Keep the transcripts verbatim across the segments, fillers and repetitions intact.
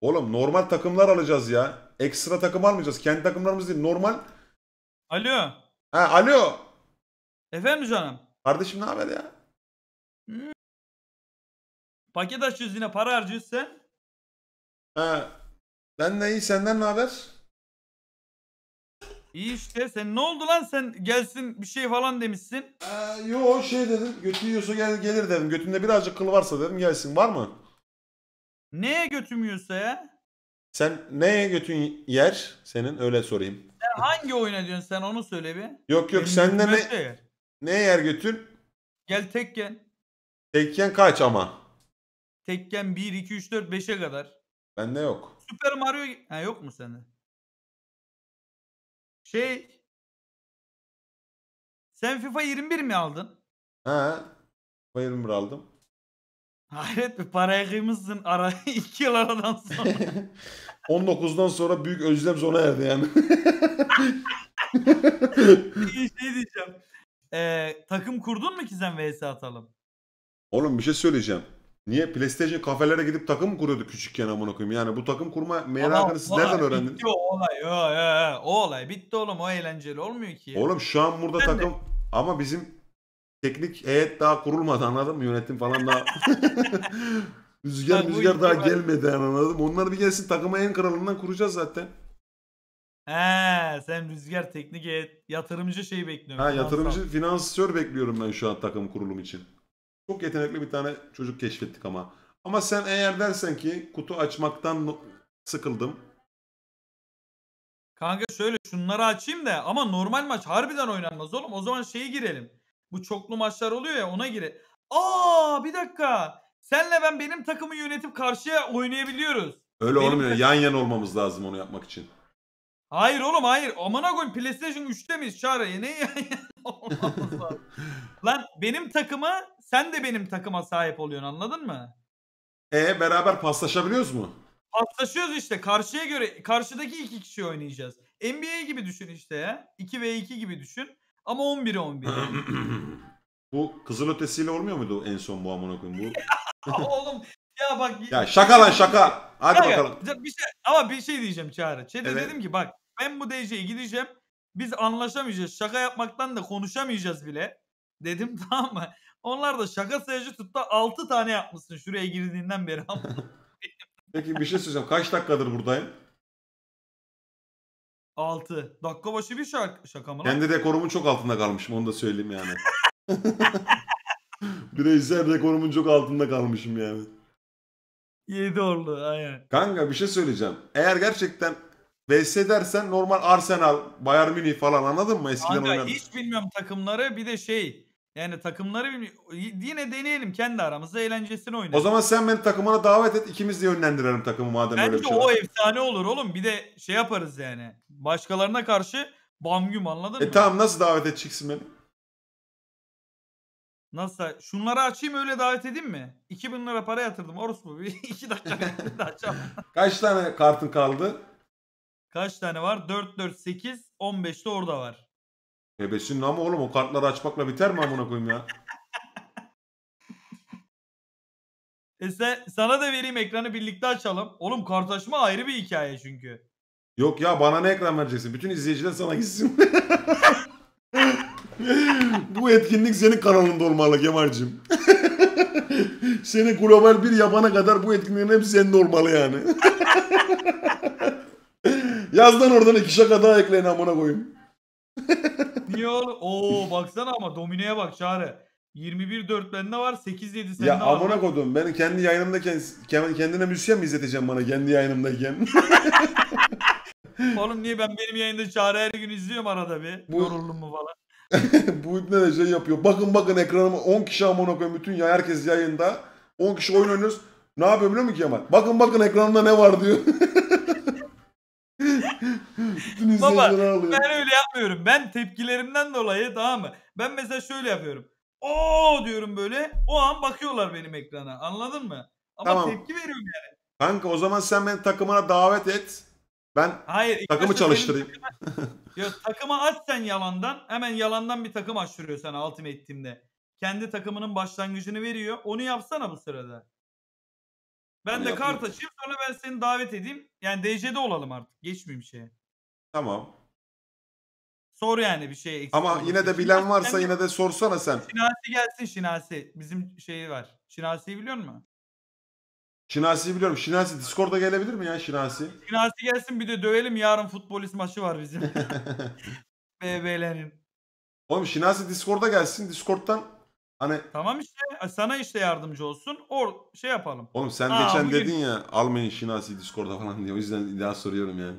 Oğlum normal takımlar alacağız ya. Ekstra takım almayacağız. Kendi takımlarımız değil. Normal. Alo. Ha alo. Efendim canım. Kardeşim ne haber ya? Hmm. Paket açıyoruz yine para harcıyoruz sen. Ha. Ben de iyi, senden ne haber? İyi işte sen ne oldu lan sen gelsin bir şey falan demişsin. Ee, yo şey dedim. Götü yiyorsa gel, gelir dedim. Götünde birazcık kıl varsa dedim gelsin. Var mı? Neye götürmüyorsa ya? Sen neye götün yer? Senin öyle sorayım. Sen hangi oyuna diyorsun sen onu söyle bir. Yok yok Benim sende götüme ne şey. ne yer götün? Gel tekken. Tekken kaç ama? Tekken bir, iki, üç, dört, beşe kadar. Bende yok. Super Mario ha, yok mu sende? Şey sen FIFA yirmi bir mi aldın? Ha. Bayırmır aldım. Hayret bir paraya kıymışsın ara iki yıl aradan sonra. on dokuzdan sonra büyük özlem sona erdi yani. İyi şey diyeceğim. Ee, takım kurdun mu ki sen V S atalım? Oğlum bir şey söyleyeceğim. Niye PlayStation kafelere gidip takım mı kuruyordu küçükken amına koyayım? Yani bu takım kurma merakını siz nereden öğrendiniz? Bitti o olay. Yo, yo, yo. O olay bitti oğlum. O eğlenceli olmuyor ki ya. Oğlum şu an burada Ben de- takım ama bizim teknik heyet daha kurulmadı anladın mı? Yönetim falan daha rüzgar Bak bu rüzgar daha iki var. gelmedi yani, anladın mı? Onlar bir gelsin takımı en kralından kuracağız zaten. He, sen rüzgar teknik heyet yatırımcı şeyi bekliyorsun. Ha finansal. yatırımcı finansör bekliyorum ben şu an takım kurulum için. Çok yetenekli bir tane çocuk keşfettik ama. Ama sen eğer dersen ki kutu açmaktan sıkıldım. Kanka şöyle şunları açayım da ama normal maç harbiden oynanmaz oğlum. O zaman şeye girelim. Bu çoklu maçlar oluyor ya ona gire. Aa bir dakika. Senle ben benim takımı yönetip karşıya oynayabiliyoruz. Öyle Benim olmuyor. takım- Yan yana olmamız lazım onu yapmak için. Hayır oğlum hayır. Amına koyayım PlayStation üçte miyiz Çağrı? Ne ya? Olmamız lazım. Lan benim takıma sen de benim takıma sahip oluyorsun anladın mı? E beraber paslaşabiliyoruz mu? Paslaşıyoruz işte karşıya göre karşıdaki iki kişi oynayacağız. N B A gibi düşün işte ya. iki ve iki gibi düşün. Ama on bire on bir yani. Bu kızılötesiyle olmuyor muydu en son bu amına koyayım bu? Oğlum ya bak. Ya şaka lan şaka. Hadi Kanka, bakalım. bir şey, ama bir şey diyeceğim Çağrı. Çete Evet. dedim ki bak ben bu D J'ye gideceğim. Biz anlaşamayacağız. Şaka yapmaktan da konuşamayacağız bile. Dedim tamam mı? Onlar da şaka sayıcı tuttu. altı tane yapmışsın şuraya girdiğinden beri. Peki bir şey söyleyeceğim. Kaç dakikadır buradayım? altı. Dakika başı bir şarkı, şaka mı lan? Kendi rekorumun çok altında kalmışım, onu da söyleyeyim yani. Bireysel rekorumun çok altında kalmışım yani. yedi oldu aynen. Kanka bir şey söyleyeceğim. Eğer gerçekten V S dersen normal Arsenal, Bayern Münih falan, anladın mı? Eskiden Kanka oynadım. hiç bilmiyorum takımları bir de şey. Yani takımları bilmiyorum. Yine deneyelim kendi aramızda eğlencesini oynayalım. O zaman sen beni takımına davet et, ikimiz de yönlendirelim takımı madem öyle bir Bence şey o var. efsane olur oğlum. Bir de şey yaparız yani. Başkalarına karşı bam güm anladın E mı? tamam, nasıl davet edeceksin beni? Nasıl? Şunları açayım öyle davet edeyim mi? iki bin lira para yatırdım orospu. Bir iki dakika bekle de açalım. Kaç tane kartın kaldı? Kaç tane var? dört, dört, sekiz, on beş de orada var. Hebesin ama oğlum o kartları açmakla biter mi amına koyayım ya? E sen, sana da vereyim ekranı birlikte açalım. Oğlum kart açma ayrı bir hikaye çünkü. Yok ya, bana ne ekran vereceksin? Bütün izleyiciler sana gitsin. Bu etkinlik senin kanalında olmalı Kemal'cim. Seni global bir yapana kadar bu etkinliklerin hepsi senin olmalı yani. Yazdan oradan iki şaka daha ekleyin amına koyayım. Niye oğlum? Oo baksana ama domineye bak Çağrı. yirmi bir dört bende var. sekiz yedi sende Ya var. amına koydum, ben kendi yayınımdayken kendine müzisyen mi izleteceğim bana kendi yayınımdayken? Oğlum niye ben benim yayında Çağrı her gün izliyorum arada bir. Bu- Yoruldum mu falan. Bu ne de şey yapıyor. Bakın bakın ekranıma on kişi amına koyayım, bütün ya herkes yayında. on kişi oyun oynuyoruz. Ne yapıyor biliyor musun Kemal? Bakın bakın ekranımda ne var diyor. Bütün Baba izleyiciler ağlıyor. ben öyle yapmıyorum. Ben tepkilerimden dolayı tamam mı? Ben mesela şöyle yapıyorum. Oo diyorum böyle. O an bakıyorlar benim ekrana. Anladın mı? Ama Tamam. tepki veriyorum yani. Kanka o zaman sen beni takımına davet et. Ben Hayır. ilk takımı başta senin çalıştırayım. takıma- Yok takıma aç sen yalandan. Hemen yalandan bir takım açtırıyor sana Ultimate Team'de. Kendi takımının başlangıcını veriyor. Onu yapsana bu sırada. Ben Tamam, de yap- kart açayım sonra ben seni davet edeyim. Yani D C'de olalım artık. Geçmeyeyim şeye. Tamam. Sor yani bir şey eksik Ama olursa. yine de Şinasi bilen varsa sen- yine de sorsana sen. Şinasi gelsin Şinasi. Bizim şeyi var. Şinasi'yi biliyor musun? Şinasi'yi biliyorum. Şinasi Discord'a gelebilir mi ya Şinasi? Şinasi gelsin bir de dövelim. Yarın futbolist maçı var bizim. B B'lerin. Oğlum Şinasi Discord'a gelsin. Discord'dan hani Tamam işte. Sana işte yardımcı olsun. Or şey yapalım. oğlum sen Aa, geçen bugün- dedin ya almayın Şinasi Discord'a falan diye. O yüzden daha soruyorum yani.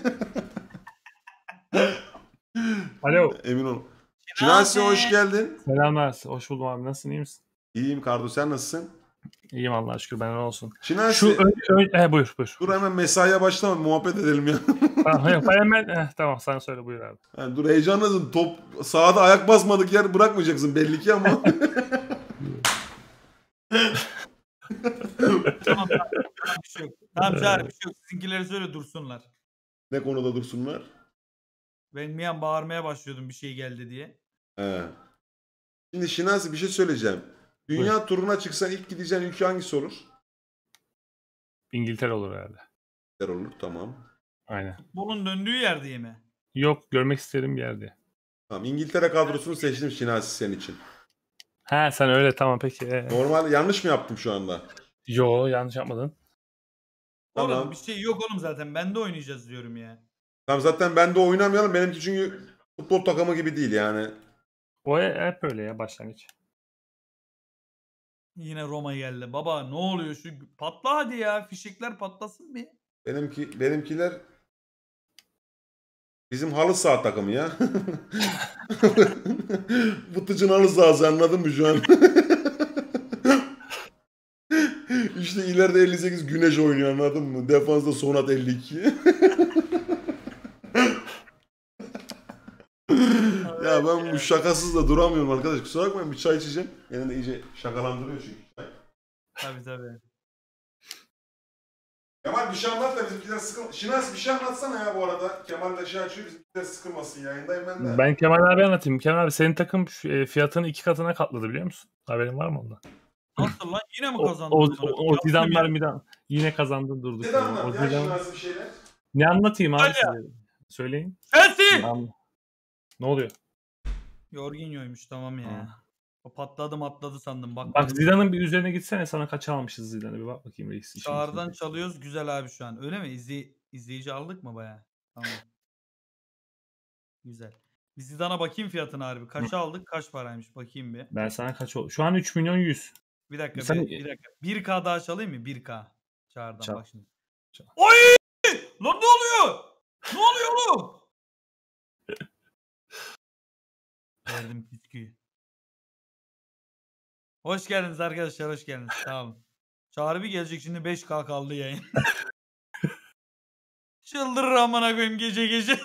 Alo. Emin ol. Şinasi hoş geldin. Selamlar. Hoş buldum abi. Nasılsın? İyi misin? İyiyim Kardo, sen nasılsın? İyiyim Allah'a şükür. Ben olsun. Şinasi Şu ön, ön, he, buyur buyur. dur hemen mesaiye başlama, muhabbet edelim ya. Tamam, yok, ben hemen eh, tamam sen söyle buyur abi. Yani dur heyecanlısın. Top sahada ayak basmadık yer bırakmayacaksın belli ki ama. Tamam, tamam, tamam, bir şey yok. Tamam Çağrı bir şey yok. Sizinkileri söyle dursunlar. Ne konuda dursunlar? Ben bir an bağırmaya başlıyordum bir şey geldi diye. He. Şimdi Şinasi bir şey söyleyeceğim. Dünya Buyur. turuna çıksan ilk gideceğin ülke hangisi olur? İngiltere olur herhalde. Der olur, tamam. Aynen. Futbolun döndüğü yer diye mi? Yok, görmek isterim bir yerde. Tamam, İngiltere kadrosunu seçtim Şinasi senin için. He sen öyle tamam peki. Ee, Normal yanlış mı yaptım şu anda? Yo yanlış yapmadın. Tamam. Oğlum bir şey yok oğlum zaten. Ben de oynayacağız diyorum ya. Tamam zaten ben de oynamayalım. Benimki çünkü futbol takımı gibi değil yani. O hep öyle ya başlangıç. Yine Roma geldi. Baba ne oluyor şu patla hadi ya. Fişekler patlasın bir. Benimki benimkiler bizim halı saha takımı ya. Fıtıcın halı sahası, anladın mı şu an? İşte ileride elli sekiz Güneş oynuyor, anladın mı? Defansta Sonat elli iki. Ya ben bu şakasız da duramıyorum arkadaş. Kusura bakmayın, bir çay içeceğim. Yine de iyice şakalandırıyor çünkü çay. Tabii tabii. Kemal bir şey anlat da bizimkiler sıkıl... Şinas bir şey anlatsana ya bu arada. Kemal de şey açıyor, bizimkiler sıkılmasın, yayındayım ben de. Ben Kemal abi anlatayım. Kemal abi senin takım e, fiyatını iki katına katladı biliyor musun? Haberin var mı ondan? Nasıl lan yine mi O, kazandın? o, amına o, koyayım? o Yaptım Zidane'lar ya. Midan. Yine kazandın durduk. Ne yere. anlat O ya Zidane- Şinas bir şeyler? Ne anlatayım abi Hadi. size? Söyleyin. Chelsea! Anla. Ne oluyor? Jorginho'ymuş tamam ya. Ha. O patladı atladı sandım. Bak, Bak Zidane'ın bir üzerine gitsene, sana kaç almışız Zidane'ı bir bak bakayım reis. işin Çağrı'dan içinde. çalıyoruz güzel abi şu an. Öyle mi? İzley izleyici aldık mı baya? Tamam. Güzel. Bir Zidane'a bakayım fiyatına harbi. Kaça aldık? Kaç paraymış? Bakayım bir. Ben sana kaç oldu? Şu an üç milyon yüz. Bir dakika Sen- bir, bir dakika. bir K daha çalayım mı? bir K. Çağrı'dan Çal. bak şimdi. Çal. Oy! Lan ne oluyor? Ne oluyor oğlum? Verdim küsküyü. Hoş geldiniz arkadaşlar, hoş geldiniz. Tamam. Çağrı bir gelecek şimdi beş K kaldı yayın. Çıldırır amına koyayım gece gece.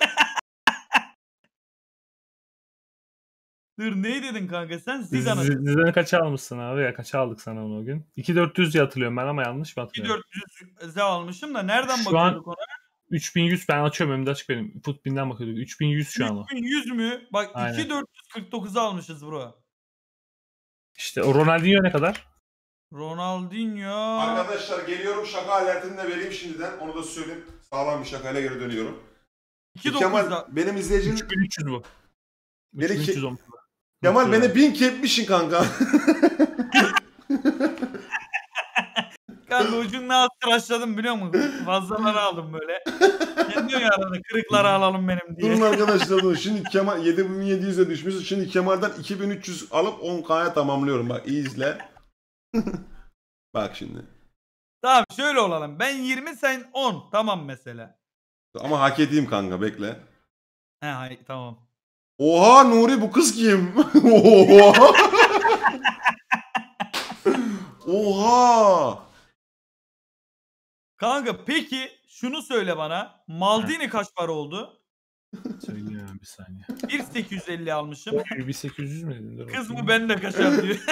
Dur ne dedin kanka sen? Zidane'a. Z- Zidane'ı kaça almışsın abi ya? Kaça aldık sana onu o gün? iki bin dört yüz diye hatırlıyorum ben ama yanlış mı hatırlıyorum? iki bin dört yüze almışım da nereden Şu bakıyorduk an- ona? üç bin yüz ben açıyorum önümde açık benim. Footbin'den bakıyorduk. üç bin yüz şu an o. üç bin yüz mü? Bak Aynen. iki bin dört yüz kırk dokuza almışız bro. İşte o Ronaldinho ne kadar? Ronaldinho. Arkadaşlar geliyorum, şaka alertini de vereyim şimdiden. Onu da söyleyeyim. Sağlam bir şakayla geri dönüyorum. iki bin Kemal dokuzda. benim izleyicim... üç bin üç yüz bu. Beni üç bin üç yüz ki- olmuş. Kemal Muhtemelen. beni bin ketmişsin kanka. Kanka ucundan az tıraşladım biliyor musun? Fazlaları aldım böyle. Kendi arada kırıkları alalım benim diye. Durun arkadaşlar durun. Şimdi Kemal yedi bin yedi yüze düşmüş. Şimdi Kemal'den iki bin üç yüz alıp on K'ya tamamlıyorum. Bak iyi izle. Bak şimdi. Tamam şöyle olalım. Ben yirmi sen on. Tamam mesela. Ama hak edeyim kanka, bekle. He hay, tamam. Oha Nuri, bu kız kim? Oha. Oha. Kanka peki şunu söyle bana. Maldini kaç para oldu? Söyleyemem bir saniye. bir bin sekiz yüz elli almışım. bin sekiz yüz mü dedin? Dur Kız bakayım. mı ben de kaçar diyor.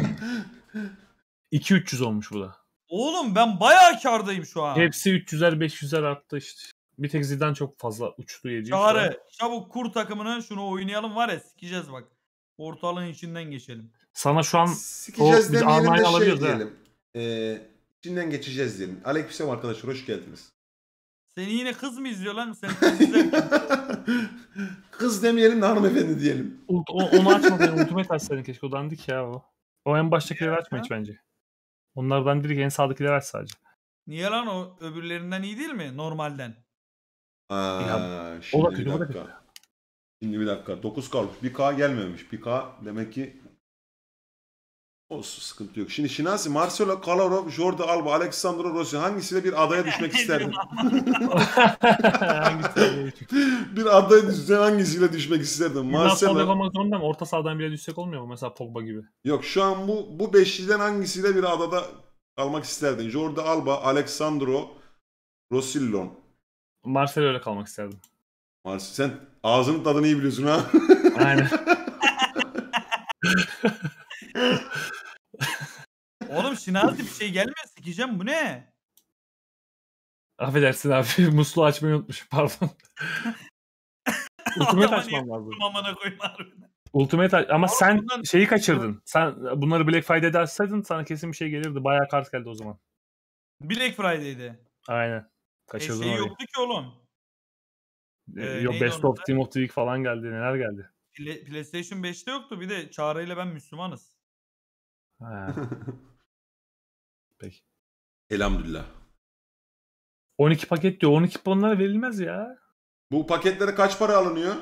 iki bin üç yüz olmuş bu da. Oğlum ben bayağı kârdayım şu an. Hepsi üç yüzer beş yüzer arttı işte. Bir tek Zidane çok fazla uçtu yedi yüz. Çağrı çabuk kur takımını şunu oynayalım var ya sikeceğiz bak. Ortalığın içinden geçelim. Sana şu an Sikeceğiz O, biz demeyelim de Almanya şey alabiliyoruz ha. diyelim. Ee, İçinden geçeceğiz diyelim. Aleykümselam arkadaşlar, hoş geldiniz. Seni yine kız mı izliyor lan? Sen kız izlerken. Kız demeyelim de hanımefendi diyelim. O, onu açmadın. Ultimate açsaydın keşke. O dandik ya o. O en baştakileri açma hiç bence. Onlardan direkt en sağdakileri aç sadece. Niye lan o öbürlerinden iyi değil mi? Normalden. Aa, Ya, şimdi o da bir kötü, bu da dakika. Şimdi bir dakika. dokuz kalmış. bir K gelmemiş. bir K demek ki olsun, sıkıntı yok. Şimdi Şinasi, Marcelo Calero, Jordi Alba, Alexandro Rossi hangisiyle bir adaya düşmek isterdin? Hangisi? Bir adaya düşsen hangisiyle düşmek isterdin? Marcelo Marcelo. olmak zorunda mı? Orta sahadan bile düşsek olmuyor mu? Mesela Pogba gibi. Yok, şu an bu bu beşliden hangisiyle bir adada kalmak isterdin? Jordi Alba, Alexandro, Rossillon. Marcelo öyle kalmak isterdim. Marcelo, sen ağzının tadını iyi biliyorsun ha. Aynen. Oğlum Şinasi bir şey gelmiyor. Sikeceğim, bu ne? Affedersin abi. Musluğu açmayı unutmuşum. Pardon. Ultimate açmam lazım. Amına koyayım harbiden. Ultimate aç- ama Oğlum sen bundan- şeyi kaçırdın. Sen bunları Black Friday'de açsaydın sana kesin bir şey gelirdi. Bayağı kart geldi o zaman. Black Friday'di. Aynen. E Kaçırdın şey orayı. yoktu ki oğlum. Ee, Ee, Yok neydi Best onun of Team of the Week falan geldi. Neler geldi. Play- PlayStation beşte yoktu. Bir de Çağrı ile ben Müslümanız. Ha. Peki. Elhamdülillah. on iki paket diyor. on iki onlara verilmez ya. Bu paketlere kaç para alınıyor?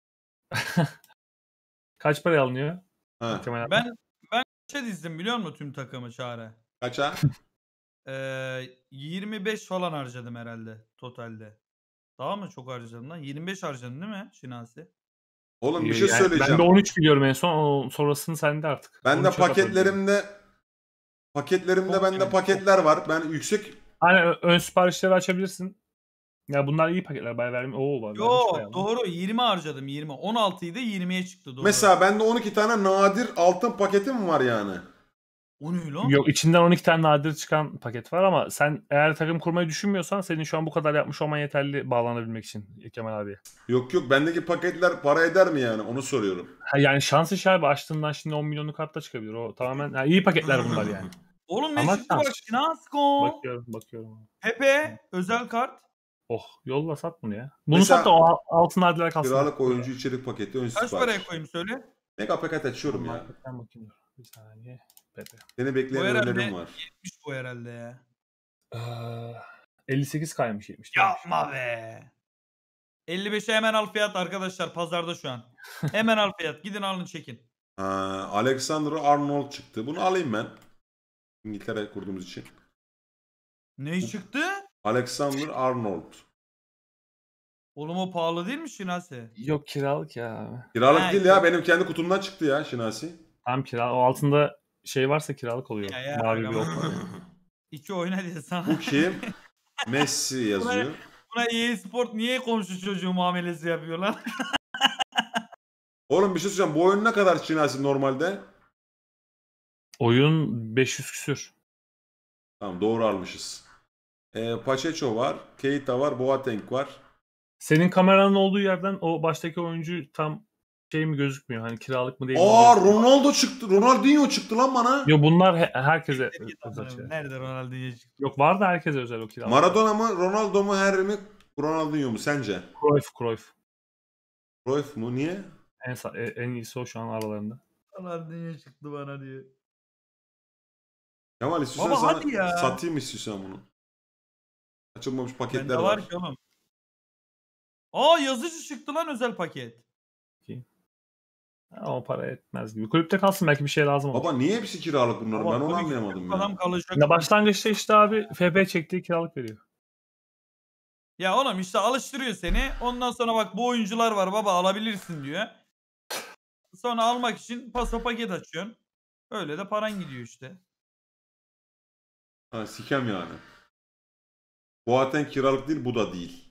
Kaç paraya alınıyor? Ha. Kemal abi. Ben ben şey dizdim biliyor musun tüm takımı Çağrı? Kaça? Ee, yirmi beş falan harcadım herhalde totalde. Daha mı çok harcadım lan? yirmi beş harcadın değil mi Şinasi? Oğlum bir şey Yani söyleyeceğim. Ben de on üç biliyorum en son. O sonrasını sende artık. Ben de on üçe kapadım. paketlerimde paketlerimde Çok bende güzel. paketler var. Ben yüksek Hani ö- ön siparişleri açabilirsin. Ya bunlar iyi paketler. Bayağı vermiyor. Oo var. vermiş bayağı Yok lan. doğru yirmi harcadım yirmi. on altıydı yirmiye çıktı doğru. mesela bende on iki tane nadir altın paketim var yani. O ne lan? Yok içinden on iki tane nadir çıkan paket var ama sen eğer takım kurmayı düşünmüyorsan senin şu an bu kadar yapmış olman yeterli bağlanabilmek için Kemal abiye. Yok yok, bendeki paketler para eder mi yani, onu soruyorum. Ha, yani şans işi abi açtığından şimdi on milyonlu kartla çıkabilir. O tamamen ha, iyi paketler bunlar yani. Oğlum ne Ama çıktı bak şans. Şinasko. Bakıyorum bakıyorum. Pepe özel kart. Oh yolla sat bunu ya. Bunu Mesela- sat da o altın nadiler kalsın. Kiralık oyuncu içerik paketi ön Kaç sipariş. paraya koyayım söyle. Mega paket açıyorum ya. Marketten bakayım dur. Bir saniye. Pepe. Seni bekleyen Bu herhalde- ürünlerim var. yetmiş bu herhalde ya. Ee, elli sekiz kaymış yetmiş. Yapma be. elli beşe hemen al fiyat arkadaşlar pazarda şu an. Hemen al fiyat. Gidin alın çekin. Ha, Alexander Arnold çıktı. Bunu alayım ben. İngiltere kurduğumuz için. Ne çıktı? Alexander Arnold. Oğlum o pahalı değil mi Şinasi? Yok kiralık ya. Kiralık Ha, değil ya. Benim kendi kutumdan çıktı ya Şinasi. Tam kira. O altında şey varsa kiralık oluyor. Ya, ya, Mavi bir aga, ok var. İki oyna diye sana. Bu kim? Messi yazıyor. Buna E A Sport niye komşu çocuğu muamelesi yapıyor lan? Oğlum bir şey söyleyeceğim. Bu oyun ne kadar Şinasi normalde? Oyun beş yüz küsür. Tamam, doğru almışız. Ee, Pacheco var. Keita var. Boateng var. Senin kameranın olduğu yerden o baştaki oyuncu tam şey mi gözükmüyor? Hani kiralık mı değil mi? Aa, gözükmüyor. Ronaldo çıktı. Ronaldinho çıktı lan bana. Yok bunlar he- herkese özel şey. Nerede Ronaldo'ya çıktı? Yok var da herkese özel o kiralık. Maradona mı? Ronaldo mu? Henry mi? Ronaldinho mu sence? Cruyff, Cruyff. Cruyff mu? Niye? En, sa- e- en iyisi o şu an aralarında. Ronaldo'ya çıktı bana diyor. Kemal istiyorsan Baba sana hadi ya. satayım istiyorsan bunu. Açılmamış paketler Bende var. var ki oğlum. Aa yazıcı çıktı lan özel paket. Ha, o para etmez gibi. Kulüpte kalsın belki bir şey lazım olur. Baba niye hepsi kiralık bunların? Baba, Ben onu tabii ki anlayamadım Adam ya. kalacak. Ya başlangıçta işte abi F P çektiği kiralık veriyor. Ya oğlum işte alıştırıyor seni. Ondan sonra bak bu oyuncular var baba alabilirsin diyor. Sonra almak için paso paket açıyorsun. Öyle de paran gidiyor işte. Ha, sikem yani. Boateng kiralık değil, bu da değil.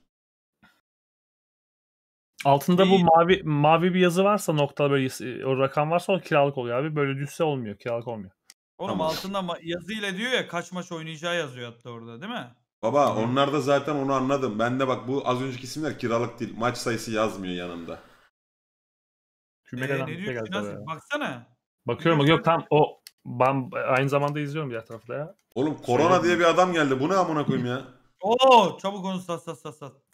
Altında bu İyi. mavi mavi bir yazı varsa nokta böyle o rakam varsa o kiralık oluyor abi. Böyle düşse olmuyor. Kiralık olmuyor. Oğlum Tamam. altında ma- yazıyla diyor ya kaç maç oynayacağı yazıyor hatta orada değil mi? Baba Hı. onlar da zaten onu anladım. Ben de bak bu az önceki isimler kiralık değil. Maç sayısı yazmıyor yanında. Kümeden Ee, bir ne şey diyor geldi ki nasıl? oraya. Baksana. Bakıyorum Bir bak yok tam o Ben aynı zamanda izliyorum diğer tarafta ya. Oğlum korona diye bir adam geldi. Bu ne amına koyayım ya? Oo çabuk onu sat sat sat sat.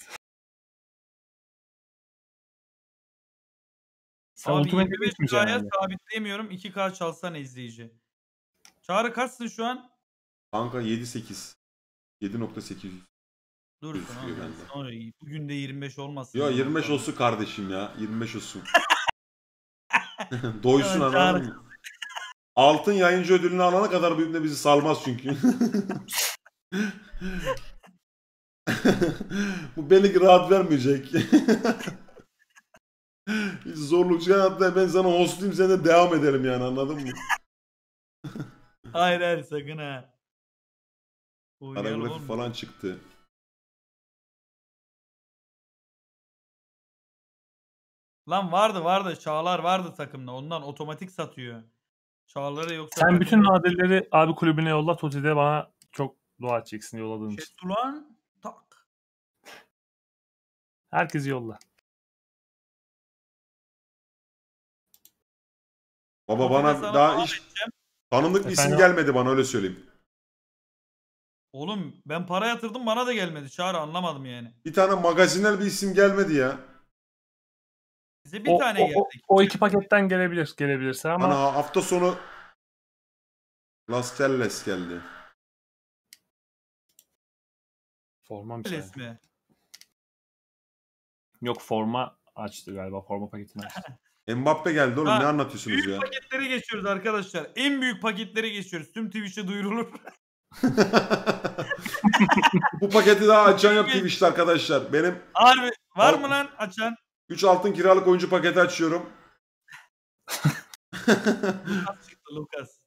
Sen Abi Ultimate'e yirmi beş geçmeyeceksin K'ya herhalde. sabitleyemiyorum. iki K çalsana izleyici. Çağrı kaçsın şu an? Kanka yedi sekiz. yedi nokta sekiz yüz. Dur Gözüküyor sonra. bende. Sonra iyi. Bugün de yirmi beş olmasın. Yo ya. yirmi beş olsun kardeşim ya. yirmi beş olsun. Doysun Evet, anladın mı? Altın yayıncı ödülünü alana kadar büyük de bizi salmaz çünkü. Bu beni rahat vermeyecek. Hiç zorluk hatta ben sana hostlayayım sen de devam edelim yani anladın mı? Hayır hayır sakın ha. Oynayalım Paragrafi oğlum. falan çıktı. Lan vardı vardı. Çağlar vardı takımda. Ondan otomatik satıyor. Çağlar'ı yoksa Sen bütün takımda- nadirleri abi kulübüne yolla. Toti'de bana çok dua edeceksin yolladığın için. Şesulan tak. Herkesi yolla. Baba Toti'de bana sana daha devam hiç edeceğim. tanındık bir isim Efendim? gelmedi bana öyle söyleyeyim. Oğlum ben para yatırdım bana da gelmedi. Çağrı anlamadım yani. Bir tane magazinel bir isim gelmedi ya. Bize bir O, tane o, geldi. o, o iki paketten gelebilir. Gelebilirse ama Ana hafta sonu Las Telles geldi. forma mı Öylesi yani? mi? Yok forma açtı galiba. Forma paketini açtı. Mbappe geldi oğlum Ha, ne anlatıyorsunuz Büyük ya? paketleri geçiyoruz arkadaşlar. En büyük paketleri geçiyoruz. Tüm Twitch'e duyurulur. Bu paketi daha açan yok Twitch'te arkadaşlar. Benim Harbi var Al- mı lan açan? üç altın kiralık oyuncu paketi açıyorum. Lucas çıktı Lucas.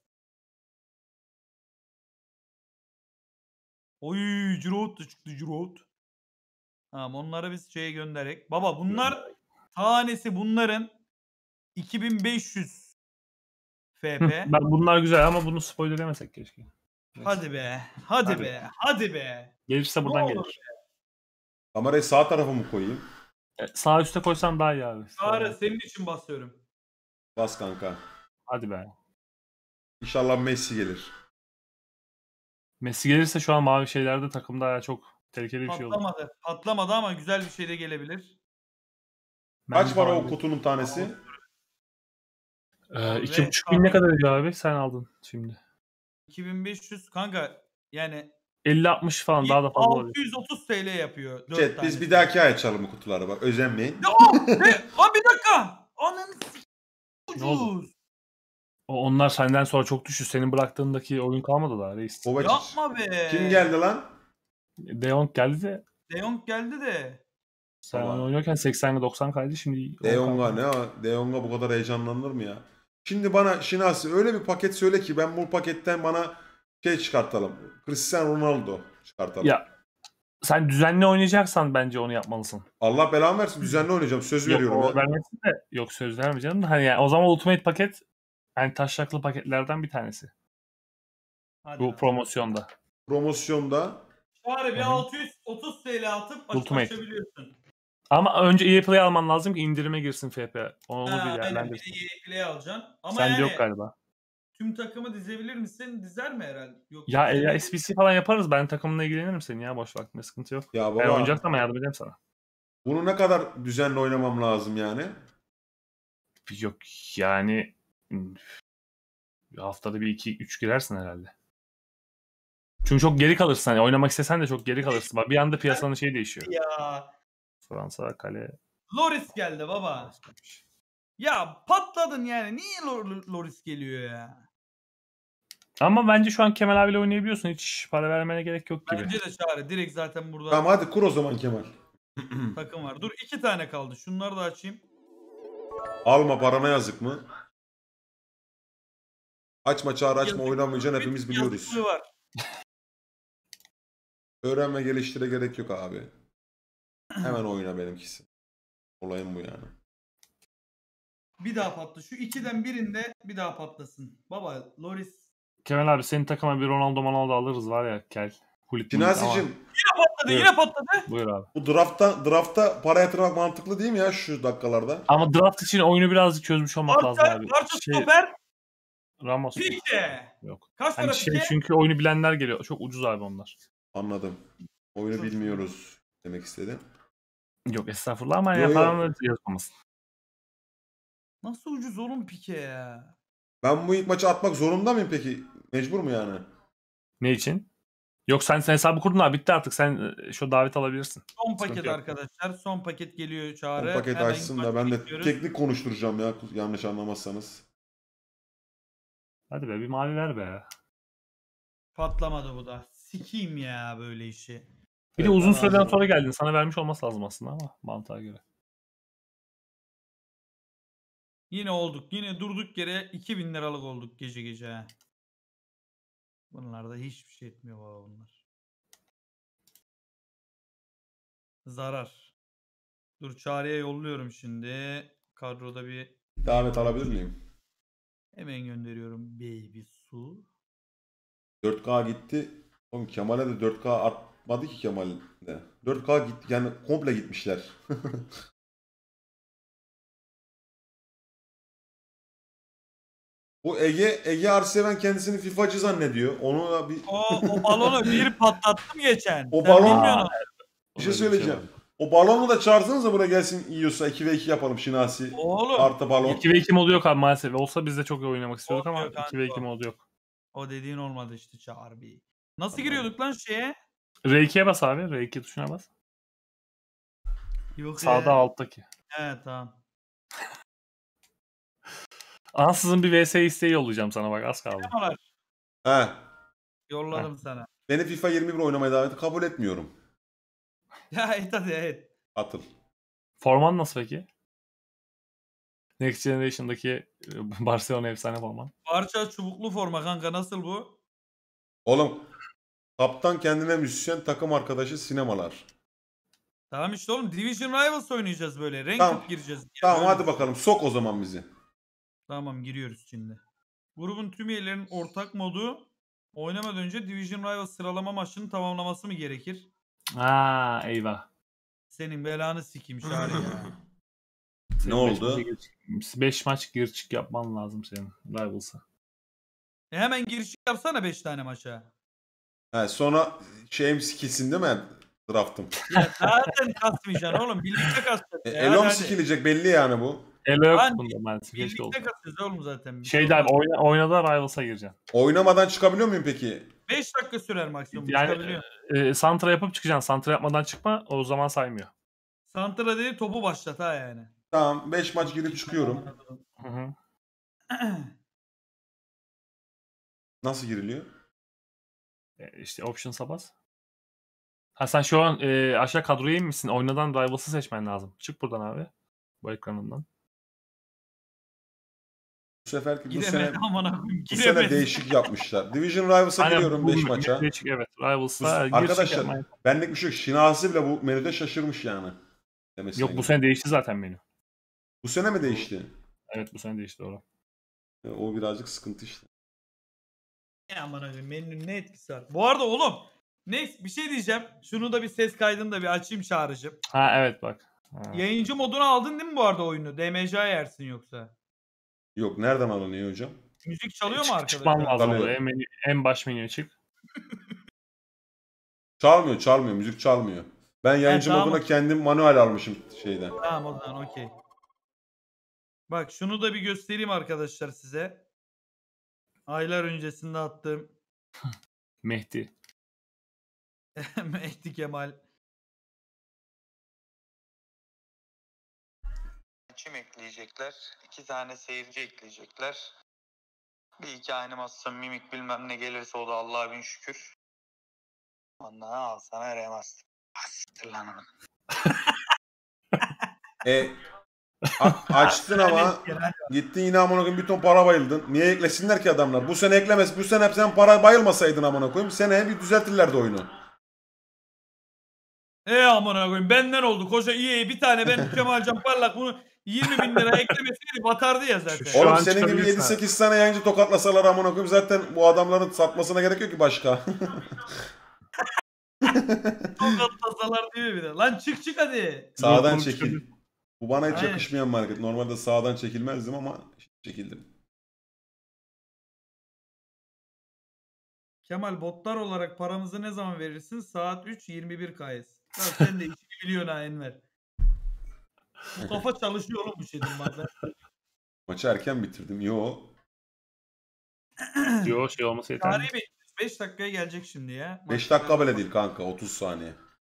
Oy Giroud da çıktı Giroud. Tamam onları biz şeye gönderek. Baba bunlar tanesi bunların iki bin beş yüz F Hı, P. ben bunlar güzel ama bunu spoiler demesek keşke. Neyse. Hadi be. Hadi, Hadi. be. Hadi be. Gelirse Ne buradan olur gelir. Kamerayı sağ tarafa mı koyayım? E, sağ üstte koysan daha iyi abi. Çağrı senin için basıyorum. Bas kanka. Hadi be. İnşallah Messi gelir. Messi gelirse şu an mavi şeylerde takımda çok tehlikeli bir şey olur. Patlamadı. Patlamadı ama güzel bir şey de gelebilir. Kaç Bence para falan o değil. kutunun tanesi? Ee, Ve iki buçuk bin ne kadar ediyor abi? Sen aldın şimdi. iki bin beş yüz kanka yani elli altmış falan daha da fazla oluyor. altı yüz otuz T L yapıyor. dört Chat biz tanesi. bir dahaki ay açalım bu kutuları bak özenmeyin. Ya, aa, ne? Aa, bir dakika. Ananı s- Ne oldu? ucuz. O- Onlar senden sonra çok düştü. Senin bıraktığındaki oyun kalmadı daha reis. Kovacic. Yapma be. Kim geldi lan? De Jong geldi de De Jong geldi de. sen Tamam. onu oynuyorken seksen doksan kaydı şimdi. De on Jong'a kaldı. ne o? De Jong'a bu kadar heyecanlanır mı ya? Şimdi bana Şinasi öyle bir paket söyle ki ben bu paketten bana şey çıkartalım. Cristiano Ronaldo çıkartalım. Ya sen düzenli oynayacaksan bence onu yapmalısın. Allah belamı versin düzenli oynayacağım söz Yok veriyorum o ya. vermesin de yok söz vermeyeceğim de hani yani o zaman Ultimate paket yani taşraklı paketlerden bir tanesi. Hadi Bu lan. promosyonda. Promosyonda Çağrı bir Hı hı. altı yüz otuz T L atıp aç, Ultimate. açabiliyorsun. Ama önce E A Play alman lazım ki indirime girsin F P. Onu Ha, bir aynen bir değerlendir. de E A Play alacaksın. Ama Sende yani yok galiba. tüm takımı dizebilir misin? Dizer mi herhalde? Yok. Ya dizebilir. ya S B C falan yaparız. Ben takımla ilgilenirim senin ya boş vaktinde sıkıntı yok. ya Eğer baba oynayacaksan ben yardım edeceğim sana. bunu ne kadar düzenli oynamam lazım yani? Yok yani üf, haftada bir iki üç girersin herhalde. Çünkü çok geri kalırsın. Hani oynamak istesen de çok geri kalırsın. Bak bir anda piyasanın şeyi değişiyor. Ya. Fransa kale. Loris geldi baba. Ya patladın yani. Niye Lor- Loris geliyor ya? Ama bence şu an Kemal abiyle oynayabiliyorsun. Hiç para vermene gerek yok gibi. Bence de Çağrı. Direkt zaten burada Tamam hadi kur o zaman Kemal. takım var. Dur iki tane kaldı. Şunları da açayım. Alma parana yazık mı? Açma çağır açma Yazık- oynamayacaksın hepimiz Bir biliyoruz. yazıklığı var. Öğrenme geliştire gerek yok abi. Hemen oyna benimkisi. Olayım bu yani. Bir daha patla. Şu ikiden birinde bir daha patlasın. Baba Loris. Kemal abi senin takıma bir Ronaldo Ronaldo alırız var ya kel. Hulit Şinasi'cim Patladı Evet. yine patladı. Buyur abi. bu draftta draftta para yatırmak mantıklı değil mi ya şu dakikalarda? Ama draft için oyunu birazcık çözmüş olmak lazım Parça, abi. parça Şey, stoper. Ramos. Pike. Yok. Kaç para Hani şey, Pike? çünkü oyunu bilenler geliyor. Çok ucuz abi onlar. Anladım. Oyunu Çok bilmiyoruz demek istedim. Yok estağfurullah ama Yo, ya yo. falan yazmamasın. Nasıl ucuz oğlum Pike ya? Ben bu ilk maçı atmak zorunda mıyım peki? Mecbur mu yani? Ne için? Yok sen, sen hesabı kurdun abi, bitti artık. Sen e, şu davet alabilirsin. Son Sıkıntı paket yok. arkadaşlar. Son paket geliyor Çağrı. O paket Hemen açsın da maçı ben de bekliyoruz. teknik konuşturacağım ya yanlış anlamazsanız. Hadi be bir mavi ver be. Patlamadı bu da. Sikiyim ya böyle işi. Bir de Evet, uzun ben süreden hazırım. sonra geldin. Sana vermiş olması lazım aslında ama mantığa göre. Yine olduk. Yine durduk yere iki bin liralık olduk gece gece. ha. Bunlarda hiçbir şey etmiyor baba bunlar. Zarar. Dur Çağrı'ya yolluyorum şimdi. Kadroda bir Davet alabilir miyim? hemen gönderiyorum baby su. dört K gitti. Oğlum Kemal'e de dört K artmadı ki Kemal'de. dört K gitti yani komple gitmişler. Bu Ege Ege Arseven kendisini FIFA'cı zannediyor. Onu da bir O, o balonu bir patlattım geçen. O Sen balon- bilmiyorsun onu. bir şey Öyle söyleyeceğim. var. O balonu da çağırsanız da buraya gelsin yiyorsa iki ve iki yapalım Şinasi. Oğlum. Artı balon. iki ve iki modu yok abi maalesef. Olsa biz de çok iyi oynamak istiyorduk ama Olmuyor iki ve iki kanka. modu yok. O dediğin olmadı işte Çağrı Bey. Nasıl Tamam. giriyorduk lan şeye? R iki'ye bas abi. R iki tuşuna bas. Yok Sağda ya. alttaki. Evet tamam. Ansızın bir V S isteği yollayacağım sana bak, az kaldı. Merhabalar. He. Yolladım sana. Beni FIFA yirmi bir oynamaya davet et. Kabul etmiyorum. Ya et hadi et. Atıl. Forman nasıl peki? Next Generation'daki e, Barcelona efsane forman. Parça çubuklu forma kanka nasıl bu? Oğlum kaptan kendine müzisyen, takım arkadaşı sinemalar. Tamam işte oğlum Division Rivals oynayacağız böyle. Ranked Tamam. gireceğiz. Tamam Böyle hadi düşün. bakalım sok o zaman bizi. Tamam giriyoruz şimdi. Grubun tüm üyelerinin ortak modu oynamadan önce Division Rivals sıralama maçını tamamlaması mı gerekir? Aa eyvah. Senin belanı sikeyim Şahri ya. Senin Ne beş oldu? maça gir çık- beş maç gir çık yapman lazım senin Rivals'a. E hemen giriş yapsana beş tane maça. He, sonra şeyim sikilsin değil mi? Draft'ım. Ya zaten kasmayacaksın oğlum. Birlikte kasacağız. E, ya. Elom Hadi, hadi. sikilecek belli yani bu. Elo yok Lan, bunda maalesef. Keşke oldu. Birlikte kasacağız oğlum zaten. Şeyde abi oyna, oynada Rivals'a gireceksin. Oynamadan çıkabiliyor muyum peki? beş dakika sürer maksimum. Yani çıkabiliyor. e, Santra yapıp çıkacaksın. Santra yapmadan çıkma, o zaman saymıyor. Santra dedi topu başlat ha yani. Tamam beş maç girip çıkıyorum. Hı hı. Nasıl giriliyor? E, işte Options'a bas. Ha sen şu an e, aşağı kadroya inmişsin. Oynadan Rivals'ı seçmen lazım. Çık buradan abi. Bu ekranından. Bu seferki bu sene, Giremedi amına koyayım. bu sene Giremedi. değişik yapmışlar. Division Rivals'a Aynen, giriyorum bu beş menü maça. değişik, evet. Bu- Rivals'a gir çık Arkadaşlar yapmayı- benlik bir şey yok. Şinasi bile bu menüde şaşırmış yani. Demesine Yok bu gerek. sene değişti zaten menü. Bu sene mi değişti? Evet bu sene değişti doğru. E, O birazcık sıkıntı işte. Ne amına koyayım menünün ne etkisi var? Bu arada oğlum ne bir şey diyeceğim. Şunu da bir ses kaydını da bir açayım Çağrı'cığım. Ha evet bak. Ha. Yayıncı modunu aldın değil mi bu arada oyunu? D M C yersin yoksa. Yok nereden alınıyor hocam? Müzik çalıyor mu Çık- arkada? Çıkman lazım Tabii. orada. En, menü, en baş menüye çık. Çalmıyor çalmıyor. Müzik çalmıyor. Ben yayıncı tamam. moduna kendim manuel almışım şeyden. Tamam o zaman okey. Bak şunu da bir göstereyim arkadaşlar size. Aylar öncesinde attığım Mehdi. Mehdi Kemal. Çim ekleyecekler. İki tane seyirci ekleyecekler. Bir iki animasyon, mimik bilmem ne gelirse o da Allah'a bin şükür. Ondan al sana remaster. Bastır lan onu. E a- açtın ama gittin yine amına koyayım bir ton para bayıldın. Niye eklesinler ki adamlar? Bu sene eklemez. Bu sene hep sen para bayılmasaydın amına koyayım. Seneye bir düzeltirlerdi oyunu. E amına koyayım benden oldu koca E A bir tane ben Kemal Can Parlak bunu yirmi bin lira eklemeseydi batardı ya zaten. Şu Oğlum an senin gibi çıkabilirsin yedi sekiz tane yayıncı tokatlasalar amına koyayım zaten bu adamların satmasına gerek yok ki başka. Tokat tasalar değil mi bir de? Lan çık çık hadi. Sağdan Yok, çekil. konuşuyorum. Bu bana hiç Aynen. yakışmayan bir hareket. Normalde sağdan çekilmezdim ama çekildim. Kemal botlar olarak paramızı ne zaman verirsin? Saat üç yirmi bir K S. Lan sen de işini biliyorsun ha Enver. Bu kafa çalışıyor oğlum bu şeyden bak ben. Maçı erken bitirdim. Yo. Yo şey olması yeterli. Tarihi bir beş dakikaya gelecek şimdi ya. beş dakika bile değil kanka. otuz saniye.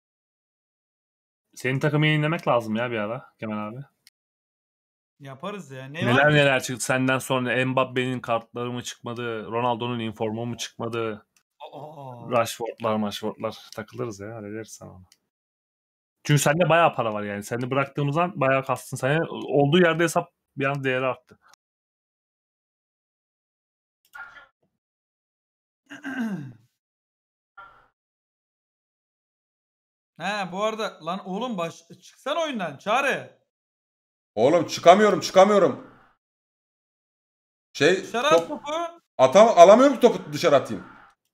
Senin takımı yenilemek lazım ya bir ara Kemal abi. Yaparız ya. Ne Neler var? neler çıktı senden sonra. Mbappe'nin kartları mı çıkmadı? Ronaldo'nun informu mu çıkmadı? Aa, Rashford'lar, Rashford'lar takılırız ya. Hallederiz sana onu. Çünkü sende bayağı para var yani. Seni bıraktığımızdan bayağı kastın. Sen olduğu yerde hesap bir an değeri arttı. He bu arada lan oğlum baş çıksan oyundan Çağrı. Oğlum çıkamıyorum çıkamıyorum. Şey Dışarı at top, topu. atam alamıyorum ki topu dışarı atayım.